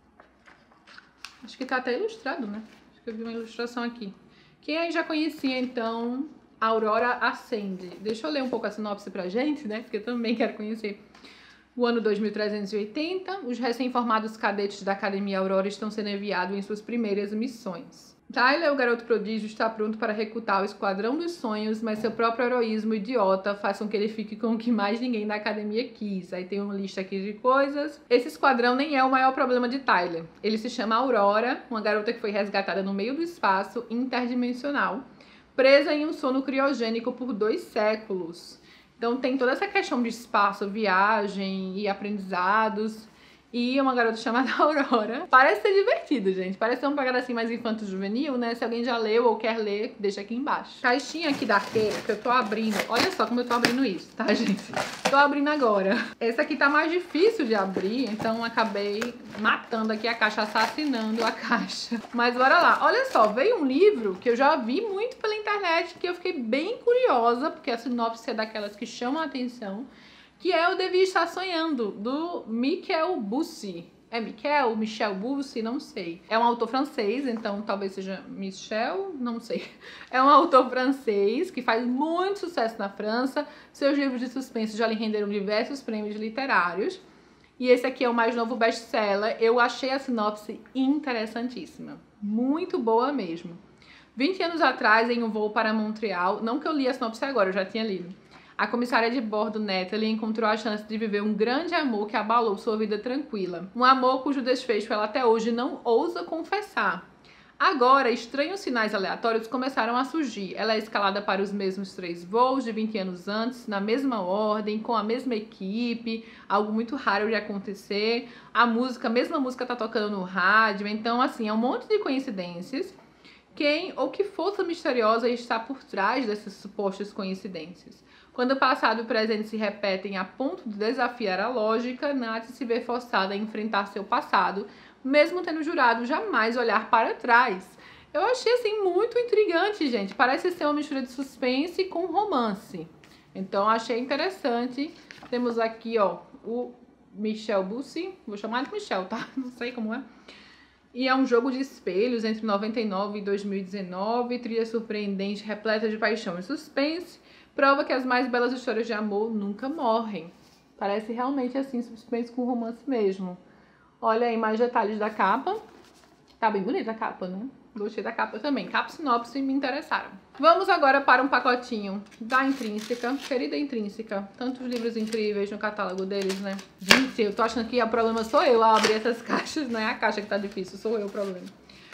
Acho que tá até ilustrado, né? Acho que eu vi uma ilustração aqui. Quem aí já conhecia, então, Aurora Ascende? Deixa eu ler um pouco a sinopse pra gente, né? Porque eu também quero conhecer. O ano dois mil trezentos e oitenta, os recém-formados cadetes da Academia Aurora estão sendo enviados em suas primeiras missões. Tyler, o garoto prodígio, está pronto para recrutar o Esquadrão dos Sonhos, mas seu próprio heroísmo idiota faz com que ele fique com o que mais ninguém da academia quis. Aí tem uma lista aqui de coisas. Esse esquadrão nem é o maior problema de Tyler. Ele se chama Aurora, uma garota que foi resgatada no meio do espaço interdimensional, presa em um sono criogênico por dois séculos. Então tem toda essa questão de espaço, viagem e aprendizados. E uma garota chamada Aurora. Parece ser divertido, gente. Parece ser uma pegada assim mais infanto-juvenil, né? Se alguém já leu ou quer ler, deixa aqui embaixo. Caixinha aqui da Arqueira que eu tô abrindo. Olha só como eu tô abrindo isso, tá, gente? Tô abrindo agora. Esse aqui tá mais difícil de abrir, então acabei matando aqui a caixa, assassinando a caixa. Mas bora lá. Olha só, veio um livro que eu já vi muito pela internet, que eu fiquei bem curiosa, porque a sinopse é daquelas que chamam a atenção, que é Eu Devia Estar Sonhando, do Michel Bussy. É Michel? Michel Bussy? Não sei. É um autor francês, então talvez seja Michel, não sei. É um autor francês que faz muito sucesso na França. Seus livros de suspense já lhe renderam diversos prêmios literários. E esse aqui é o mais novo best-seller. Eu achei a sinopse interessantíssima. Muito boa mesmo. vinte anos atrás, em um voo para Montreal, não que eu li a sinopse agora, eu já tinha lido, a comissária de bordo, Natalie, encontrou a chance de viver um grande amor que abalou sua vida tranquila. Um amor cujo desfecho ela até hoje não ousa confessar. Agora, estranhos sinais aleatórios começaram a surgir. Ela é escalada para os mesmos três voos de vinte anos antes, na mesma ordem, com a mesma equipe, algo muito raro de acontecer. A música, a mesma música tá tocando no rádio, então assim, é um monte de coincidências. Quem ou que força misteriosa está por trás dessas supostas coincidências? Quando o passado e o presente se repetem a ponto de desafiar a lógica, Nat se vê forçada a enfrentar seu passado, mesmo tendo jurado jamais olhar para trás. Eu achei assim muito intrigante, gente. Parece ser uma mistura de suspense com romance. Então achei interessante. Temos aqui, ó, o Michel Bussy. Vou chamar de Michel, tá? Não sei como é. E é um jogo de espelhos entre noventa e nove e dois mil e dezenove. Trilha surpreendente, repleta de paixão e suspense. Prova que as mais belas histórias de amor nunca morrem. Parece realmente assim, suspense com romance mesmo. Olha aí mais detalhes da capa. Tá bem bonita a capa, né? Gostei da capa também. Capa e sinopse me interessaram. Vamos agora para um pacotinho da Intrínseca. Querida Intrínseca. Tantos livros incríveis no catálogo deles, né? Gente, eu tô achando que o problema sou eu a abrir essas caixas. Não é a caixa que tá difícil, sou eu o problema.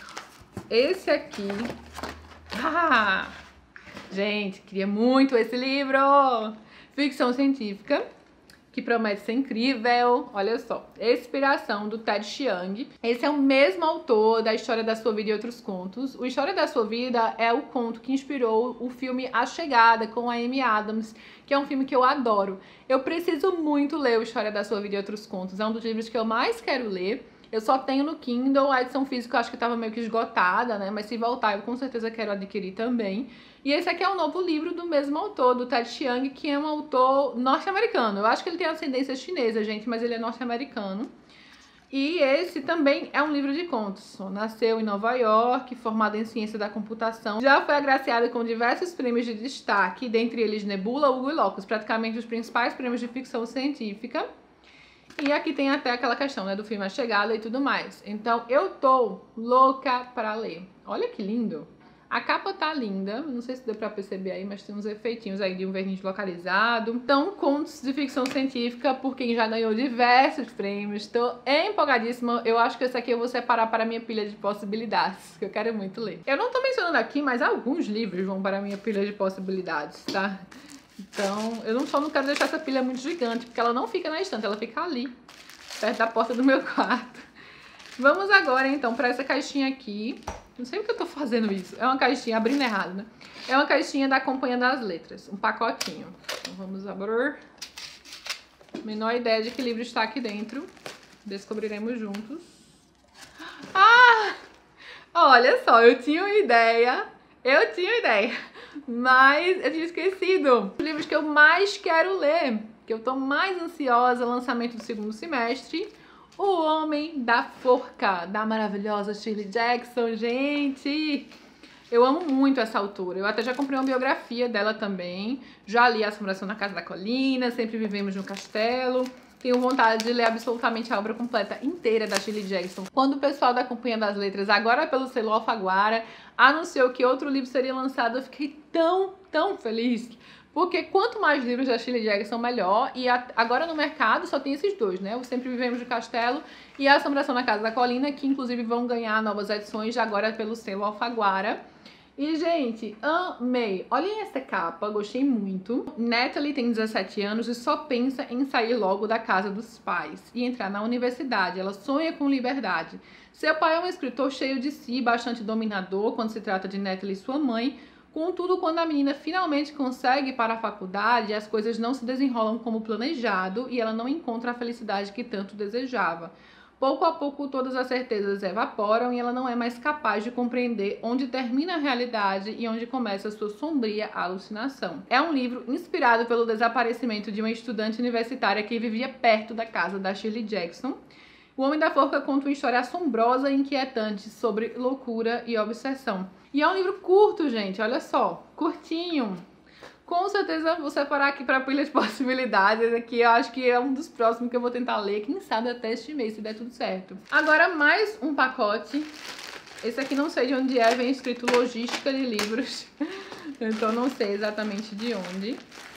Esse aqui... Ah! Gente, queria muito esse livro! Ficção científica. que promete ser incrível. Olha só, Expiração, do Ted Chiang. Esse é o mesmo autor da História da Sua Vida e Outros Contos. O História da Sua Vida é o conto que inspirou o filme A Chegada, com a Amy Adams, que é um filme que eu adoro. Eu preciso muito ler o História da Sua Vida e Outros Contos. É um dos livros que eu mais quero ler. Eu só tenho no Kindle, a edição física eu acho que estava meio que esgotada, né? Mas se voltar eu com certeza quero adquirir também. E esse aqui é um novo livro do mesmo autor, do Ted Chiang, que é um autor norte-americano. Eu acho que ele tem ascendência chinesa, gente, mas ele é norte-americano. E esse também é um livro de contos. Nasceu em Nova York, formado em ciência da computação. Já foi agraciado com diversos prêmios de destaque, dentre eles Nebula, Hugo e Locus, praticamente os principais prêmios de ficção científica. E aqui tem até aquela questão, né, do filme A Chegada e tudo mais. Então, eu tô louca pra ler. Olha que lindo. A capa tá linda, não sei se deu pra perceber aí, mas tem uns efeitinhos aí de um verniz localizado. Então, contos de ficção científica por quem já ganhou diversos prêmios. Tô empolgadíssima. Eu acho que esse aqui eu vou separar para a minha pilha de possibilidades, que eu quero muito ler. Eu não tô mencionando aqui, mas alguns livros vão para a minha pilha de possibilidades, tá? Então, eu não, só não quero deixar essa pilha muito gigante, porque ela não fica na estante, ela fica ali, perto da porta do meu quarto. Vamos agora, então, para essa caixinha aqui. Não sei porque eu tô fazendo isso. É uma caixinha, abrindo errado, né? É uma caixinha da Companhia das Letras, um pacotinho. Então, vamos abrir. Menor ideia de que livro está aqui dentro. Descobriremos juntos. Ah! Olha só, eu tinha uma ideia. Eu tinha uma ideia. Mas eu tinha esquecido. Os livros que eu mais quero ler, que eu tô mais ansiosa, lançamento do segundo semestre. O Homem da Forca, da maravilhosa Shirley Jackson, gente. Eu amo muito essa autora. Eu até já comprei uma biografia dela também. Já li Assombração na Casa da Colina, Sempre Vivemos no Castelo. Tenho vontade de ler absolutamente a obra completa inteira da Shirley Jackson. Quando o pessoal da Companhia das Letras, agora pelo selo Alfaguara, anunciou que outro livro seria lançado, eu fiquei tão, tão feliz. Porque quanto mais livros da Shirley Jackson, melhor. E a, agora no mercado só tem esses dois, né? O Sempre Vivemos no Castelo e a Assombração na Casa da Colina, que inclusive vão ganhar novas edições agora pelo selo Alfaguara. E, gente, amei. Olhem essa capa, gostei muito. Natalie tem dezessete anos e só pensa em sair logo da casa dos pais e entrar na universidade. Ela sonha com liberdade. Seu pai é um escritor cheio de si, bastante dominador quando se trata de Natalie e sua mãe. Contudo, quando a menina finalmente consegue ir para a faculdade, as coisas não se desenrolam como planejado e ela não encontra a felicidade que tanto desejava. Pouco a pouco, todas as certezas evaporam e ela não é mais capaz de compreender onde termina a realidade e onde começa a sua sombria alucinação. É um livro inspirado pelo desaparecimento de uma estudante universitária que vivia perto da casa da Shirley Jackson. O Homem da Forca conta uma história assombrosa e inquietante sobre loucura e obsessão. E é um livro curto, gente, olha só, curtinho. Com certeza vou separar aqui para a pilha de possibilidades. Aqui eu acho que é um dos próximos que eu vou tentar ler, quem sabe até este mês, se der tudo certo. Agora mais um pacote. Esse aqui não sei de onde é, vem escrito Logística de Livros. Então não sei exatamente de onde.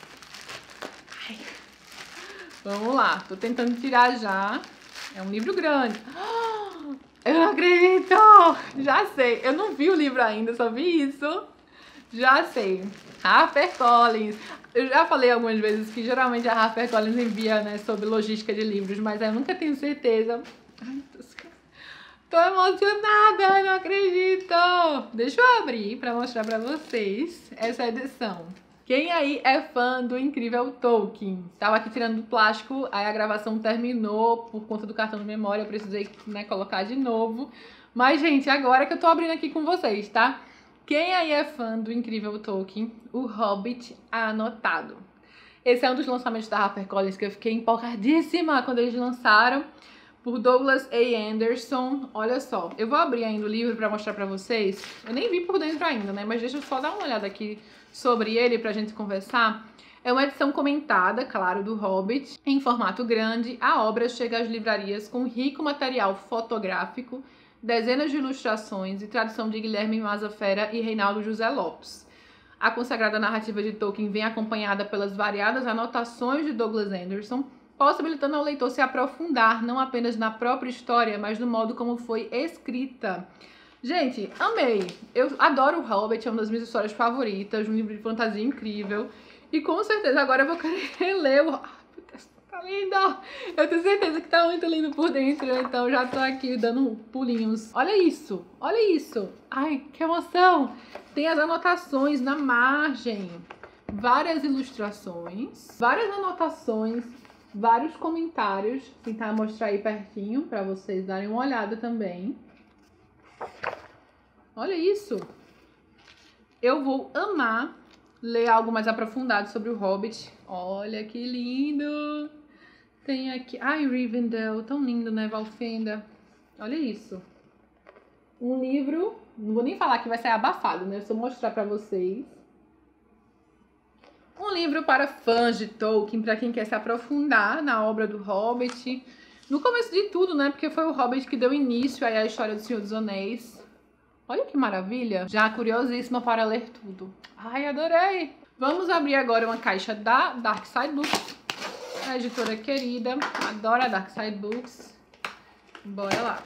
Ai. Vamos lá, tô tentando tirar já. É um livro grande. Eu não acredito! Já sei. Eu não vi o livro ainda, só vi isso. Já sei. HarperCollins. Eu já falei algumas vezes que geralmente a HarperCollins envia, né, sobre logística de livros, mas eu nunca tenho certeza. Ai, tô emocionada, eu não acredito! Deixa eu abrir pra mostrar pra vocês essa edição. Quem aí é fã do incrível Tolkien? Tava aqui tirando do plástico, aí a gravação terminou por conta do cartão de memória, eu precisei, né, colocar de novo. Mas, gente, agora que eu tô abrindo aqui com vocês, tá? Quem aí é fã do incrível Tolkien? O Hobbit Anotado. Esse é um dos lançamentos da HarperCollins que eu fiquei empolgadíssima quando eles lançaram, por Douglas A. Anderson. Olha só, eu vou abrir ainda o livro pra mostrar pra vocês. Eu nem vi por dentro ainda, né? Mas deixa eu só dar uma olhada aqui sobre ele pra gente conversar. É uma edição comentada, claro, do Hobbit, em formato grande. A obra chega às livrarias com rico material fotográfico, dezenas de ilustrações e tradução de Guilherme Mazafera e Reinaldo José Lopes. A consagrada narrativa de Tolkien vem acompanhada pelas variadas anotações de Douglas Anderson, possibilitando ao leitor se aprofundar não apenas na própria história, mas no modo como foi escrita. Gente, amei! Eu adoro o Hobbit, é uma das minhas histórias favoritas, um livro de fantasia incrível. E com certeza agora eu vou querer ler o... Tá lindo! Eu tenho certeza que tá muito lindo por dentro, então já tô aqui dando pulinhos. Olha isso, olha isso. Ai, que emoção! Tem as anotações na margem, várias ilustrações, várias anotações, vários comentários. Vou tentar mostrar aí pertinho pra vocês darem uma olhada também. Olha isso! Eu vou amar ler algo mais aprofundado sobre o Hobbit. Olha que lindo! Tem aqui... Ai, Rivendell, tão lindo, né, Valfenda? Olha isso. Um livro... Não vou nem falar que vai ser abafado, né? Só mostrar pra vocês. Um livro para fãs de Tolkien, para quem quer se aprofundar na obra do Hobbit. No começo de tudo, né? Porque foi o Hobbit que deu início aí à história do Senhor dos Anéis. Olha que maravilha. Já curiosíssima para ler tudo. Ai, adorei. Vamos abrir agora uma caixa da Dark Side Books. A editora querida. Adoro a Dark Side Books. Bora lá.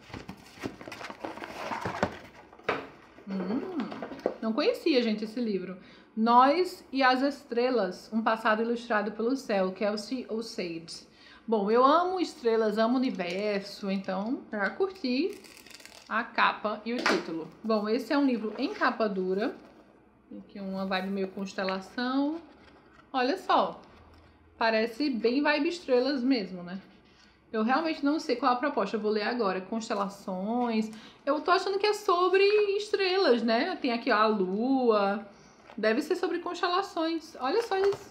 Hum, não conhecia, gente, esse livro. Nós e as Estrelas, um passado ilustrado pelo céu, Kelsey Osade. Bom, eu amo estrelas, amo universo, então já curti a capa e o título. Bom, esse é um livro em capa dura. Aqui uma vibe meio constelação. Olha só, parece bem vibe estrelas mesmo, né? Eu realmente não sei qual a proposta, eu vou ler agora. Constelações. Eu tô achando que é sobre estrelas, né? Tem aqui ó, a lua. Deve ser sobre constelações. Olha só isso.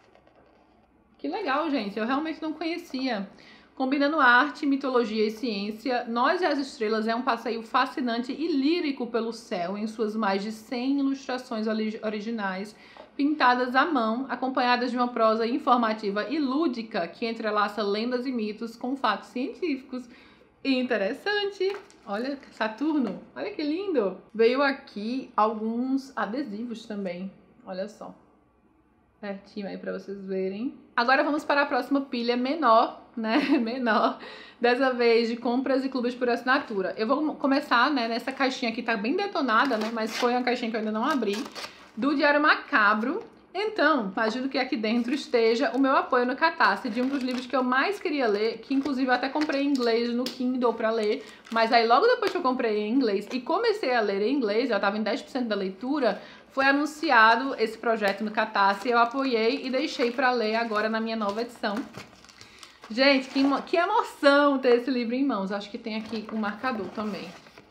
Que legal, gente. Eu realmente não conhecia. Combinando arte, mitologia e ciência, Nós e as Estrelas é um passeio fascinante e lírico pelo céu em suas mais de cem ilustrações originais, pintadas à mão, acompanhadas de uma prosa informativa e lúdica que entrelaça lendas e mitos com fatos científicos. Interessante! Olha, Saturno, olha que lindo! Veio aqui alguns adesivos também, olha só. Pertinho aí pra vocês verem. Agora vamos para a próxima pilha menor, né? Menor. Dessa vez de compras e clubes por assinatura. Eu vou começar, né, nessa caixinha aqui, tá bem detonada, né? Mas foi uma caixinha que eu ainda não abri. Do Diário Macabro. Então, imagino que aqui dentro esteja o meu apoio no Catarse de um dos livros que eu mais queria ler, que inclusive eu até comprei em inglês no Kindle pra ler, mas aí logo depois que eu comprei em inglês e comecei a ler em inglês, eu tava em dez por cento da leitura, foi anunciado esse projeto no Catarse, eu apoiei e deixei pra ler agora na minha nova edição. Gente, que, que emoção ter esse livro em mãos. Acho que tem aqui um marcador também.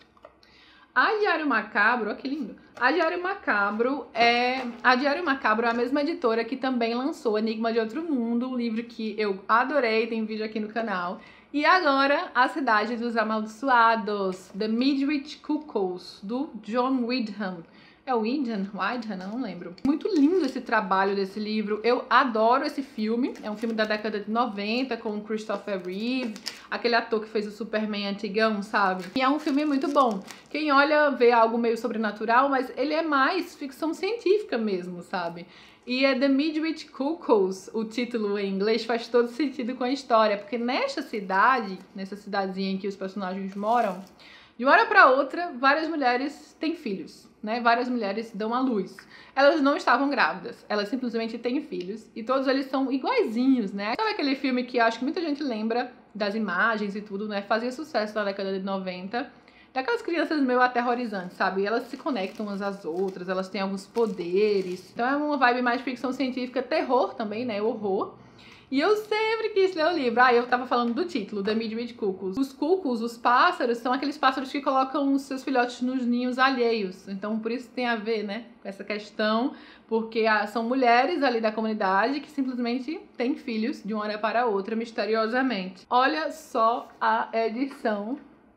A Diário Macabro, olha que lindo. A Diário Macabro é a Diário Macabro é a mesma editora que também lançou Enigma de Outro Mundo, um livro que eu adorei, tem vídeo aqui no canal. E agora, A Cidade dos Amaldiçoados, The Midwich Cuckoos, do John Wyndham. É o Wyndham? Wyndham? Não lembro. Muito lindo esse trabalho desse livro. Eu adoro esse filme. É um filme da década de noventa com o Christopher Reeve, aquele ator que fez o Superman antigão, sabe? E é um filme muito bom. Quem olha vê algo meio sobrenatural, mas ele é mais ficção científica mesmo, sabe? E é The Midwich Cuckoos, o título em inglês faz todo sentido com a história, porque nesta cidade, nessa cidadezinha em que os personagens moram, de uma hora para outra, várias mulheres têm filhos, né? Várias mulheres dão à luz. Elas não estavam grávidas, elas simplesmente têm filhos e todos eles são iguaizinhos, né? Sabe aquele filme que acho que muita gente lembra das imagens e tudo, né? Fazia sucesso na década de noventa. Daquelas crianças meio aterrorizantes, sabe? E elas se conectam umas às outras, elas têm alguns poderes. Então é uma vibe mais ficção científica, terror também, né? Horror. E eu sempre quis ler o livro. Ah, eu tava falando do título, The Midwich Cuckoos. Os cuckoos, os pássaros, são aqueles pássaros que colocam os seus filhotes nos ninhos alheios. Então, por isso tem a ver, né, com essa questão. Porque ah, são mulheres ali da comunidade que simplesmente têm filhos de uma hora para outra, misteriosamente. Olha só a edição.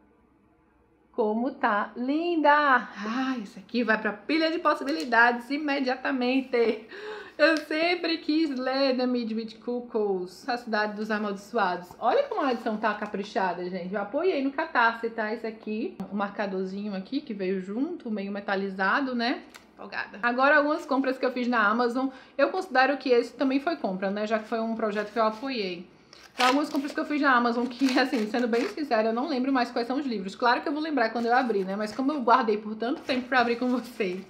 Como tá linda! Ah, isso aqui vai pra pilha de possibilidades imediatamente. Eu sempre quis ler The Midwich Cuckoos, A Cidade dos Amaldiçoados. Olha como a edição tá caprichada, gente. Eu apoiei no Catarse, tá? Esse aqui, um marcadorzinho aqui que veio junto, meio metalizado, né? Empolgada. Agora, algumas compras que eu fiz na Amazon, eu considero que esse também foi compra, né? Já que foi um projeto que eu apoiei. Então, algumas compras que eu fiz na Amazon que, assim, sendo bem sincera, eu não lembro mais quais são os livros. Claro que eu vou lembrar quando eu abrir, né? Mas como eu guardei por tanto tempo pra abrir com vocês,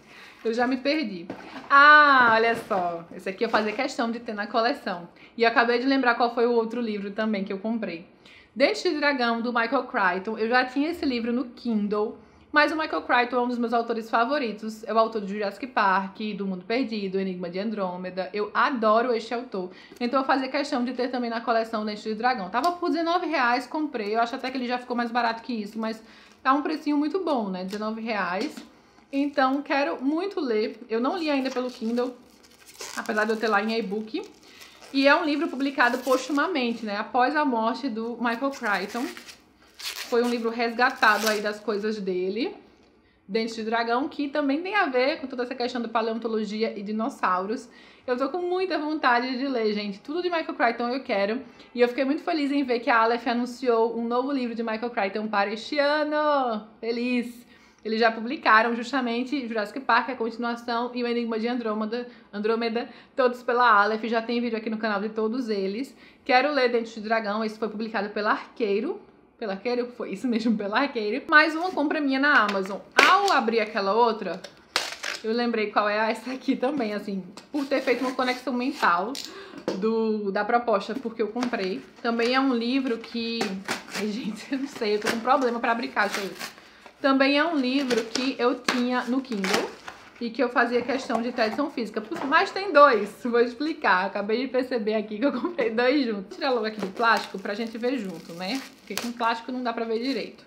Eu já me perdi. Ah, olha só. Esse aqui eu fazia questão de ter na coleção. E eu acabei de lembrar qual foi o outro livro também que eu comprei. Dentes de Dragão, do Michael Crichton. Eu já tinha esse livro no Kindle. Mas o Michael Crichton é um dos meus autores favoritos. É o autor de Jurassic Park, do Mundo Perdido, Enigma de Andrômeda. Eu adoro este autor. Então eu fazia questão de ter também na coleção Dentes de Dragão. Tava por dezenove reais, comprei. Eu acho até que ele já ficou mais barato que isso, mas tá um precinho muito bom, né? dezenove reais. Então quero muito ler. Eu não li ainda pelo Kindle, apesar de eu ter lá em e-book. E é um livro publicado postumamente, né? Após a morte do Michael Crichton. Foi um livro resgatado aí das coisas dele, Dentes de Dragão, que também tem a ver com toda essa questão de paleontologia e dinossauros. Eu tô com muita vontade de ler, gente. Tudo de Michael Crichton eu quero. E eu fiquei muito feliz em ver que a Aleph anunciou um novo livro de Michael Crichton para este ano. Feliz! Eles já publicaram justamente Jurassic Park, a continuação, e o Enigma de Andrômeda, Andrômeda, todos pela Aleph. Já tem vídeo aqui no canal de todos eles. Quero ler Dentes de Dragão. Esse foi publicado pela Arqueiro. Pela Arqueiro? Foi isso mesmo, pela Arqueiro. Mais uma compra minha na Amazon. Ao abrir aquela outra, eu lembrei qual é essa aqui também, assim, por ter feito uma conexão mental do, da proposta, porque eu comprei. Também é um livro que... Ai, gente, eu não sei, eu tô com problema pra abrir caixa hoje. Também é um livro que eu tinha no Kindle e que eu fazia questão de ter edição física. Mas tem dois, vou explicar. Acabei de perceber aqui que eu comprei dois juntos. Vou tirar logo aqui do plástico pra gente ver junto, né? Porque com plástico não dá pra ver direito.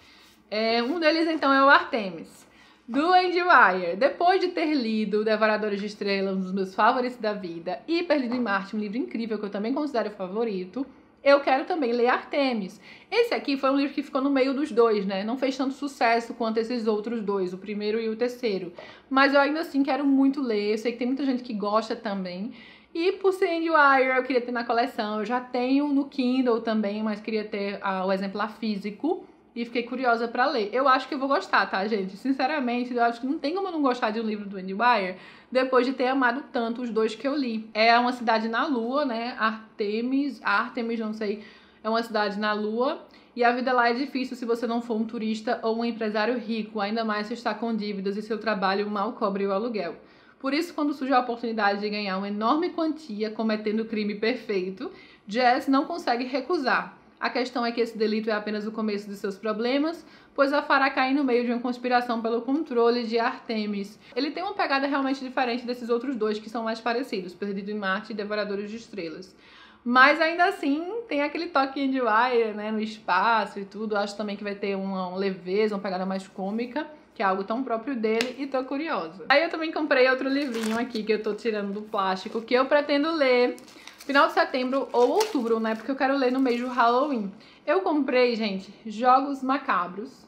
É, um deles, então, é o Artemis, do Andy Weir. Depois de ter lido Devoradores de Estrelas, um dos meus favoritos da vida, e Perdido em Marte, um livro incrível que eu também considero favorito, eu quero também ler Artemis. Esse aqui foi um livro que ficou no meio dos dois, né? Não fez tanto sucesso quanto esses outros dois, o primeiro e o terceiro. Mas eu ainda assim quero muito ler. Eu sei que tem muita gente que gosta também. E por ser Andy Weir, eu queria ter na coleção. Eu já tenho no Kindle também, mas queria ter ah, o exemplar físico. E fiquei curiosa pra ler. Eu acho que eu vou gostar, tá, gente? Sinceramente, eu acho que não tem como eu não gostar de um livro do Andy Weir depois de ter amado tanto os dois que eu li. É uma cidade na Lua, né? Artemis, Artemis, não sei. É uma cidade na Lua. E a vida lá é difícil se você não for um turista ou um empresário rico. Ainda mais se está com dívidas e seu trabalho mal cobre o aluguel. Por isso, quando surge a oportunidade de ganhar uma enorme quantia cometendo o crime perfeito, Jess não consegue recusar. A questão é que esse delito é apenas o começo de seus problemas, pois a fará cair no meio de uma conspiração pelo controle de Artemis. Ele tem uma pegada realmente diferente desses outros dois, que são mais parecidos, Perdido em Marte e Devoradores de Estrelas. Mas ainda assim, tem aquele toque de Weir, né, no espaço e tudo. Acho também que vai ter uma leveza, uma pegada mais cômica, que é algo tão próprio dele, e tô curiosa. Aí eu também comprei outro livrinho aqui, que eu tô tirando do plástico, que eu pretendo ler final de setembro ou outubro, né? Porque eu quero ler no mês do Halloween. Eu comprei, gente, Jogos Macabros,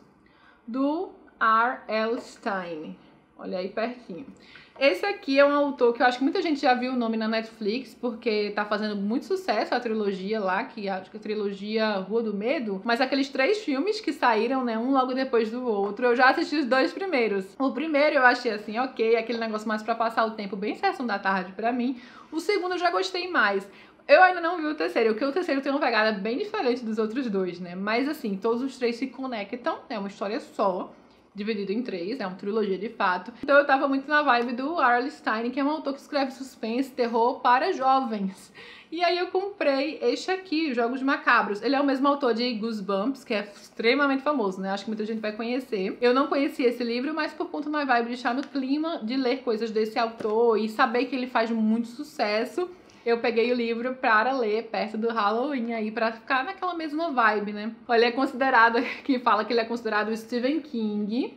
do R L Stine. Olha aí pertinho. Esse aqui é um autor que eu acho que muita gente já viu o nome na Netflix, porque tá fazendo muito sucesso a trilogia lá, que acho que é a trilogia Rua do Medo. Mas aqueles três filmes que saíram, né, um logo depois do outro, eu já assisti os dois primeiros. O primeiro eu achei assim, ok, aquele negócio mais pra passar o tempo, bem sessão da tarde pra mim. O segundo eu já gostei mais. Eu ainda não vi o terceiro, porque o terceiro tem uma pegada bem diferente dos outros dois, né? Mas assim, todos os três se conectam, é uma história só, dividido em três, é uma trilogia de fato. Então eu tava muito na vibe do R L Stine, que é um autor que escreve suspense, terror para jovens. E aí eu comprei este aqui, Jogos Macabros. Ele é o mesmo autor de Goosebumps, que é extremamente famoso, né? Acho que muita gente vai conhecer. Eu não conhecia esse livro, mas por conta da vibe de estar no clima de ler coisas desse autor e saber que ele faz muito sucesso, eu peguei o livro para ler perto do Halloween aí, pra ficar naquela mesma vibe, né? Olha, é considerado, que fala que ele é considerado o Stephen King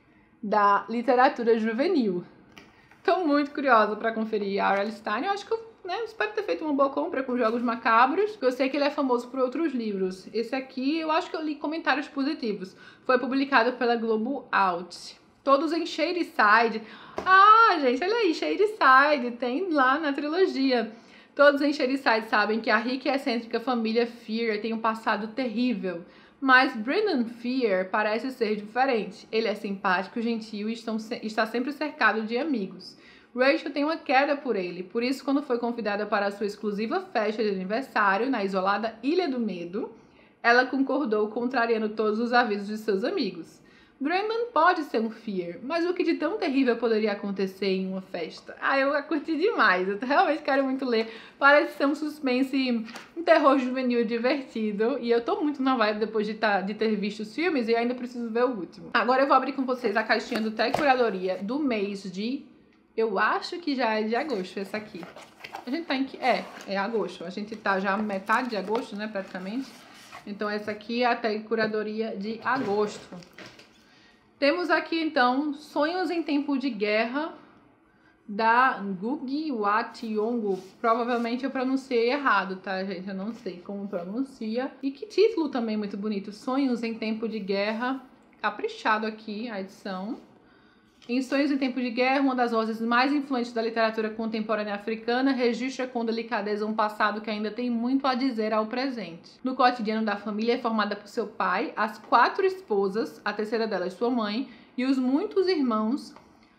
da literatura juvenil. Tô muito curiosa para conferir a R L Stine. Eu acho que eu, né, espero ter feito uma boa compra com Jogos Macabros, porque eu sei que ele é famoso por outros livros. Esse aqui, eu acho que eu li comentários positivos. Foi publicado pela Globo Out. Todos em Shadyside. Ah, gente, olha aí, Shadyside, tem lá na trilogia. Todos em Shadyside sabem que a rica e excêntrica família Fear tem um passado terrível. Mas Brendan Fear parece ser diferente. Ele é simpático, gentil e estão, está sempre cercado de amigos. Rachel tem uma queda por ele, por isso quando foi convidada para a sua exclusiva festa de aniversário na isolada Ilha do Medo, ela concordou contrariando todos os avisos de seus amigos. Greyman pode ser um fear, mas o que de tão terrível poderia acontecer em uma festa? Ah, eu curti demais, eu realmente quero muito ler. Parece ser um suspense, um terror juvenil divertido. E eu tô muito na vibe depois de, tá, de ter visto os filmes e ainda preciso ver o último. Agora eu vou abrir com vocês a caixinha do Tag Curadoria do mês de... Eu acho que já é de agosto essa aqui. A gente tá em que... É, é agosto. A gente tá já metade de agosto, né, praticamente. Então essa aqui é a Tag Curadoria de agosto. Temos aqui, então, Sonhos em Tempo de Guerra, da Ngugi wa Thiong'o. Provavelmente eu pronunciei errado, tá, gente? Eu não sei como pronuncia. E que título também muito bonito. Sonhos em Tempo de Guerra. Caprichado aqui a edição. Em Sonhos em Tempo de Guerra, uma das vozes mais influentes da literatura contemporânea africana registra com delicadeza um passado que ainda tem muito a dizer ao presente. No cotidiano da família, é formada por seu pai, as quatro esposas, a terceira delas sua mãe, e os muitos irmãos.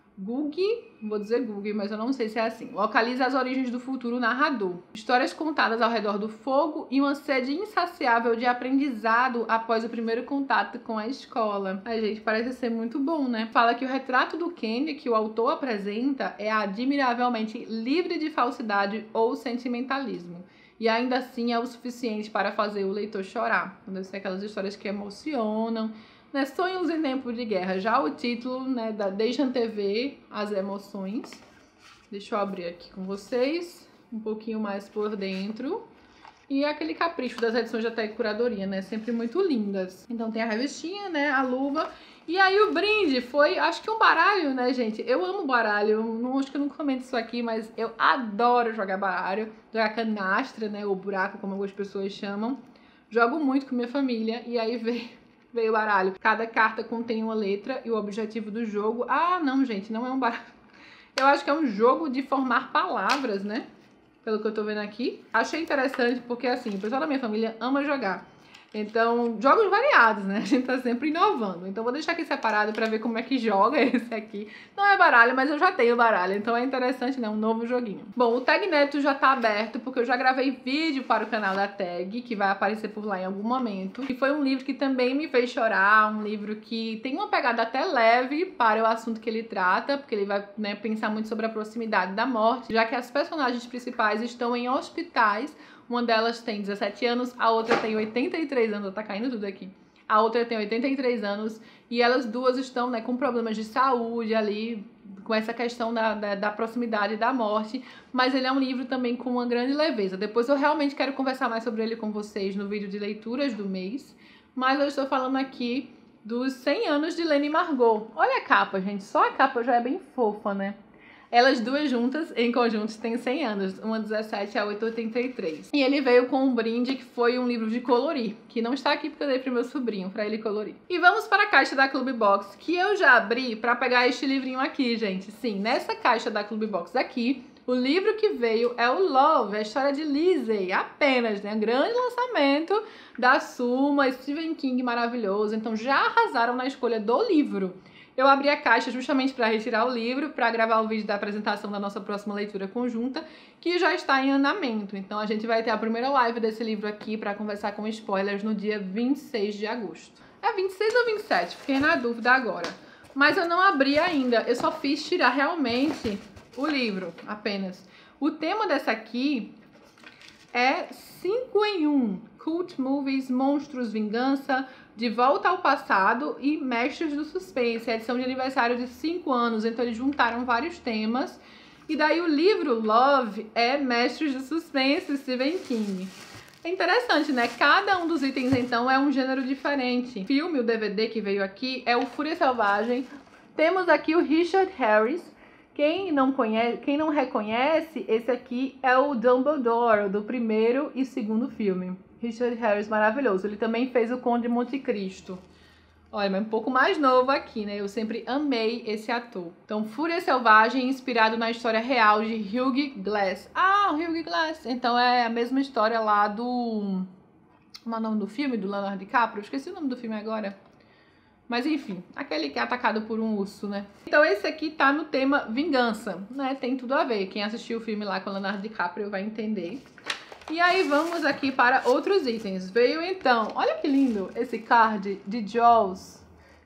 Ngugi, vou dizer Ngugi, mas eu não sei se é assim, localiza as origens do futuro narrador. Histórias contadas ao redor do fogo e uma sede insaciável de aprendizado após o primeiro contato com a escola. A gente parece ser muito bom, né? Fala que o retrato do Kenny que o autor apresenta é admiravelmente livre de falsidade ou sentimentalismo. E ainda assim é o suficiente para fazer o leitor chorar. Deve ser aquelas histórias que emocionam. Né, Sonhos em Tempo de Guerra, já o título, né, da Deixam T V, as emoções. Deixa eu abrir aqui com vocês, um pouquinho mais por dentro. E aquele capricho das edições da Tag Curadoria, né, sempre muito lindas. Então tem a revistinha, né, a luva. E aí o brinde foi, acho que um baralho, né, gente? Eu amo baralho, não, acho que eu não comento isso aqui, mas eu adoro jogar baralho. Jogar canastra, né, ou buraco, como algumas pessoas chamam. Jogo muito com minha família e aí veio... Veio o baralho. Cada carta contém uma letra e o objetivo do jogo... Ah, não, gente, não é um baralho. Eu acho que é um jogo de formar palavras, né? Pelo que eu tô vendo aqui. Achei interessante porque, assim, o pessoal da minha família ama jogar. Então, jogos variados, né? A gente tá sempre inovando. Então, vou deixar aqui separado pra ver como é que joga esse aqui. Não é baralho, mas eu já tenho baralho. Então, é interessante, né? Um novo joguinho. Bom, o Tag Neto já tá aberto, porque eu já gravei vídeo para o canal da Tag, que vai aparecer por lá em algum momento. E foi um livro que também me fez chorar. Um livro que tem uma pegada até leve para o assunto que ele trata, porque ele vai, né, pensar muito sobre a proximidade da morte, já que as personagens principais estão em hospitais. Uma delas tem dezessete anos, a outra tem oitenta e três anos, tá caindo tudo aqui. A outra tem oitenta e três anos e elas duas estão, né, com problemas de saúde ali, com essa questão da, da, da proximidade da morte. Mas ele é um livro também com uma grande leveza. Depois eu realmente quero conversar mais sobre ele com vocês no vídeo de leituras do mês. Mas eu estou falando aqui dos cem anos de Lene Margot. Olha a capa, gente. Só a capa já é bem fofa, né? Elas duas juntas, em conjunto, têm cem anos, uma dezessete e a outra oitenta e três. E ele veio com um brinde que foi um livro de colorir, que não está aqui porque eu dei pro meu sobrinho, pra ele colorir. E vamos para a caixa da Clube Box, que eu já abri pra pegar este livrinho aqui, gente. Sim, nessa caixa da Clube Box aqui, o livro que veio é o Love, a história de Lizzie, apenas, né? Um grande lançamento da Suma, Stephen King maravilhoso. Então já arrasaram na escolha do livro. Eu abri a caixa justamente para retirar o livro, para gravar o vídeo da apresentação da nossa próxima leitura conjunta, que já está em andamento. Então a gente vai ter a primeira live desse livro aqui para conversar com spoilers no dia vinte e seis de agosto. É vinte e seis ou vinte e sete? Fiquei na dúvida agora. Mas eu não abri ainda, eu só fiz tirar realmente o livro, apenas. O tema dessa aqui é cinco em um. Cult Movies, Monstros, Vingança, De Volta ao Passado e Mestres do Suspense. É a edição de aniversário de cinco anos, então eles juntaram vários temas. E daí o livro Love é Mestres do Suspense, Stephen King. É interessante, né? Cada um dos itens, então, é um gênero diferente. O filme, o D V D que veio aqui, é o Fúria Selvagem. Temos aqui o Richard Harris. Quem não conhece, quem não reconhece, esse aqui é o Dumbledore, do primeiro e segundo filme. Richard Harris, maravilhoso. Ele também fez o Conde de Monte Cristo. Olha, mas um pouco mais novo aqui, né? Eu sempre amei esse ator. Então, Fúria Selvagem, inspirado na história real de Hugh Glass. Ah, o Hugh Glass. Então, é a mesma história lá do... Como é o nome do filme? Do Leonardo DiCaprio? Eu esqueci o nome do filme agora. Mas enfim, aquele que é atacado por um urso, né? Então esse aqui tá no tema vingança, né? Tem tudo a ver. Quem assistiu o filme lá com o Leonardo DiCaprio vai entender. E aí vamos aqui para outros itens. Veio então, olha que lindo esse card de Jaws.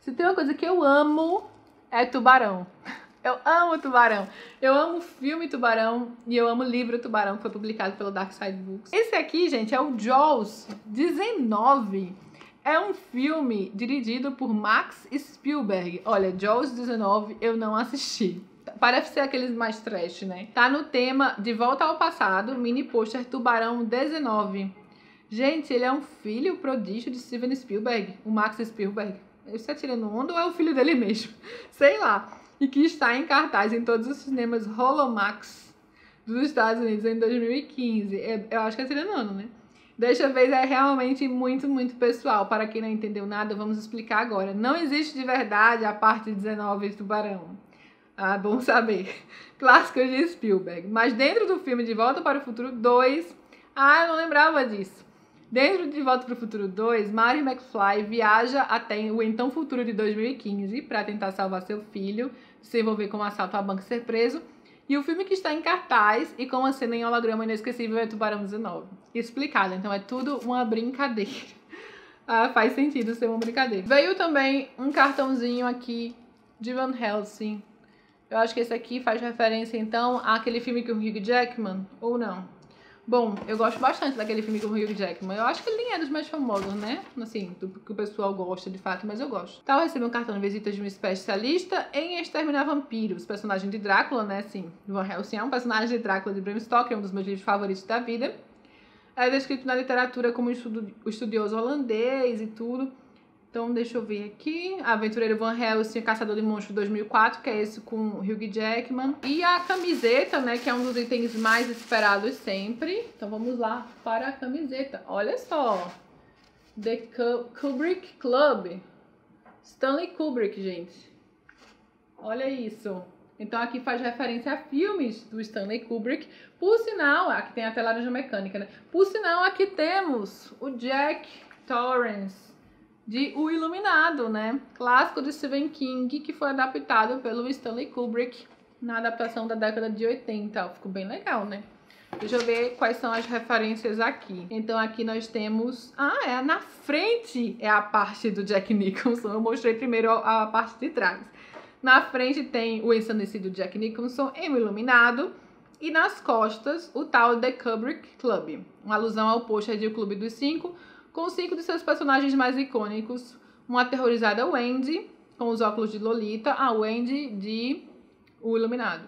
Se tem uma coisa que eu amo, é tubarão. Eu amo Tubarão. Eu amo o filme Tubarão e eu amo o livro Tubarão, que foi publicado pelo Dark Side Books. Esse aqui, gente, é o Jaws dezenove. É um filme dirigido por Max Spielberg. Olha, Jaws dezenove eu não assisti. Parece ser aqueles mais trash, né? Tá no tema De Volta ao Passado, mini pôster Tubarão dezenove. Gente, ele é um filho prodígio de Steven Spielberg, o Max Spielberg. Ele está tirando onda ou é o filho dele mesmo? Sei lá. E que está em cartaz em todos os cinemas Holomax dos Estados Unidos em dois mil e quinze. Eu acho que é tirando onda, né? Desta vez é realmente muito, muito pessoal. Para quem não entendeu nada, vamos explicar agora. Não existe de verdade a parte dezenove de Tubarão. Ah, bom saber. Clássicos de Spielberg. Mas dentro do filme De Volta para o Futuro dois... Ah, eu não lembrava disso. Dentro de De Volta para o Futuro dois, Marty McFly viaja até o então futuro de dois mil e quinze para tentar salvar seu filho, se envolver com um assalto à banca e ser preso. E o filme que está em cartaz e com uma cena em holograma inesquecível é Tubarão dezenove. Explicado, então é tudo uma brincadeira. Ah, faz sentido ser uma brincadeira. Veio também um cartãozinho aqui de Van Helsing. Eu acho que esse aqui faz referência, então, àquele filme com o Hugh Jackman, ou não? Bom, eu gosto bastante daquele filme com o Hugh Jackman. Eu acho que ele nem é dos mais famosos, né? Assim, do que o pessoal gosta de fato, mas eu gosto. Tá, eu recebi um cartão de visita de um especialista em exterminar vampiros. Personagem de Drácula, né? Assim, Van Helsing é um personagem de Drácula de Bram Stoker, um dos meus livros favoritos da vida. É descrito na literatura como o estudioso holandês e tudo. Então, deixa eu ver aqui. Aventureiro Van Helsing, Caçador de Monstros dois mil e quatro, que é esse com Hugh Jackman. E a camiseta, né, que é um dos itens mais esperados sempre. Então, vamos lá para a camiseta. Olha só. The Kubrick Club. Stanley Kubrick, gente. Olha isso. Então, aqui faz referência a filmes do Stanley Kubrick. Por sinal, aqui tem até Laranja Mecânica, né? Por sinal, aqui temos o Jack Torrance, de O Iluminado, né? Clássico de Stephen King, que foi adaptado pelo Stanley Kubrick na adaptação da década de oitenta. Ficou bem legal, né? Deixa eu ver quais são as referências aqui. Então aqui nós temos... Ah, é na frente é a parte do Jack Nicholson. Eu mostrei primeiro a parte de trás. Na frente tem o ensandecido Jack Nicholson em O Iluminado. E nas costas, o tal The Kubrick Club. Uma alusão ao pôster de O Clube dos Cinco, com cinco de seus personagens mais icônicos. Uma aterrorizada Wendy, com os óculos de Lolita, a Wendy de O Iluminado.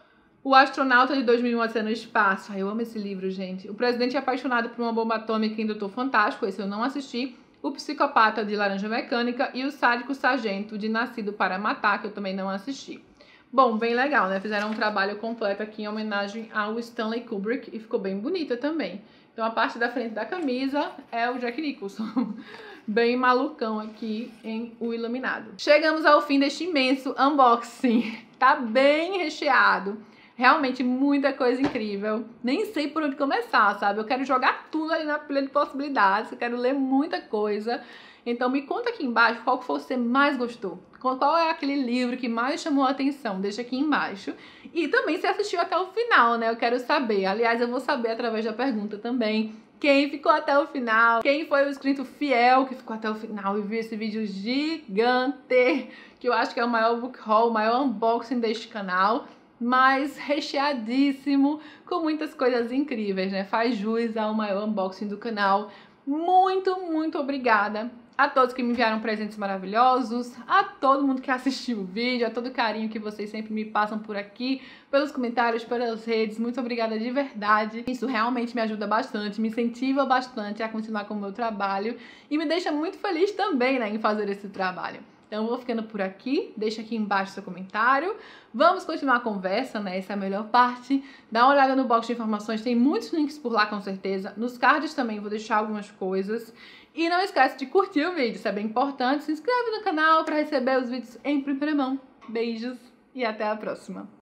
O astronauta de dois mil e um Odisseia no Espaço. Ai, eu amo esse livro, gente. O presidente apaixonado por uma bomba atômica em Doutor Fantástico, esse eu não assisti. O psicopata de Laranja Mecânica e o sádico sargento de Nascido para Matar, que eu também não assisti. Bom, bem legal, né? Fizeram um trabalho completo aqui em homenagem ao Stanley Kubrick e ficou bem bonita também. Então a parte da frente da camisa é o Jack Nicholson, bem malucão aqui em O Iluminado. Chegamos ao fim deste imenso unboxing, tá bem recheado, realmente muita coisa incrível. Nem sei por onde começar, sabe? Eu quero jogar tudo ali na pilha de possibilidades, eu quero ler muita coisa. Então me conta aqui embaixo qual que você mais gostou. Qual é aquele livro que mais chamou a atenção? Deixa aqui embaixo. E também se assistiu até o final, né? Eu quero saber. Aliás, eu vou saber através da pergunta também. Quem ficou até o final? Quem foi o inscrito fiel que ficou até o final e viu esse vídeo gigante? Que eu acho que é o maior book haul, o maior unboxing deste canal. Mas recheadíssimo, com muitas coisas incríveis, né? Faz jus ao maior unboxing do canal. Muito, muito obrigada a todos que me enviaram presentes maravilhosos, a todo mundo que assistiu o vídeo, a todo o carinho que vocês sempre me passam por aqui, pelos comentários, pelas redes. Muito obrigada de verdade. Isso realmente me ajuda bastante, me incentiva bastante a continuar com o meu trabalho e me deixa muito feliz também, né, em fazer esse trabalho. Então eu vou ficando por aqui, deixa aqui embaixo seu comentário. Vamos continuar a conversa, né? Essa é a melhor parte. Dá uma olhada no box de informações, tem muitos links por lá com certeza. Nos cards também vou deixar algumas coisas. E não esquece de curtir o vídeo, isso é bem importante. Se inscreve no canal para receber os vídeos em primeira mão. Beijos e até a próxima.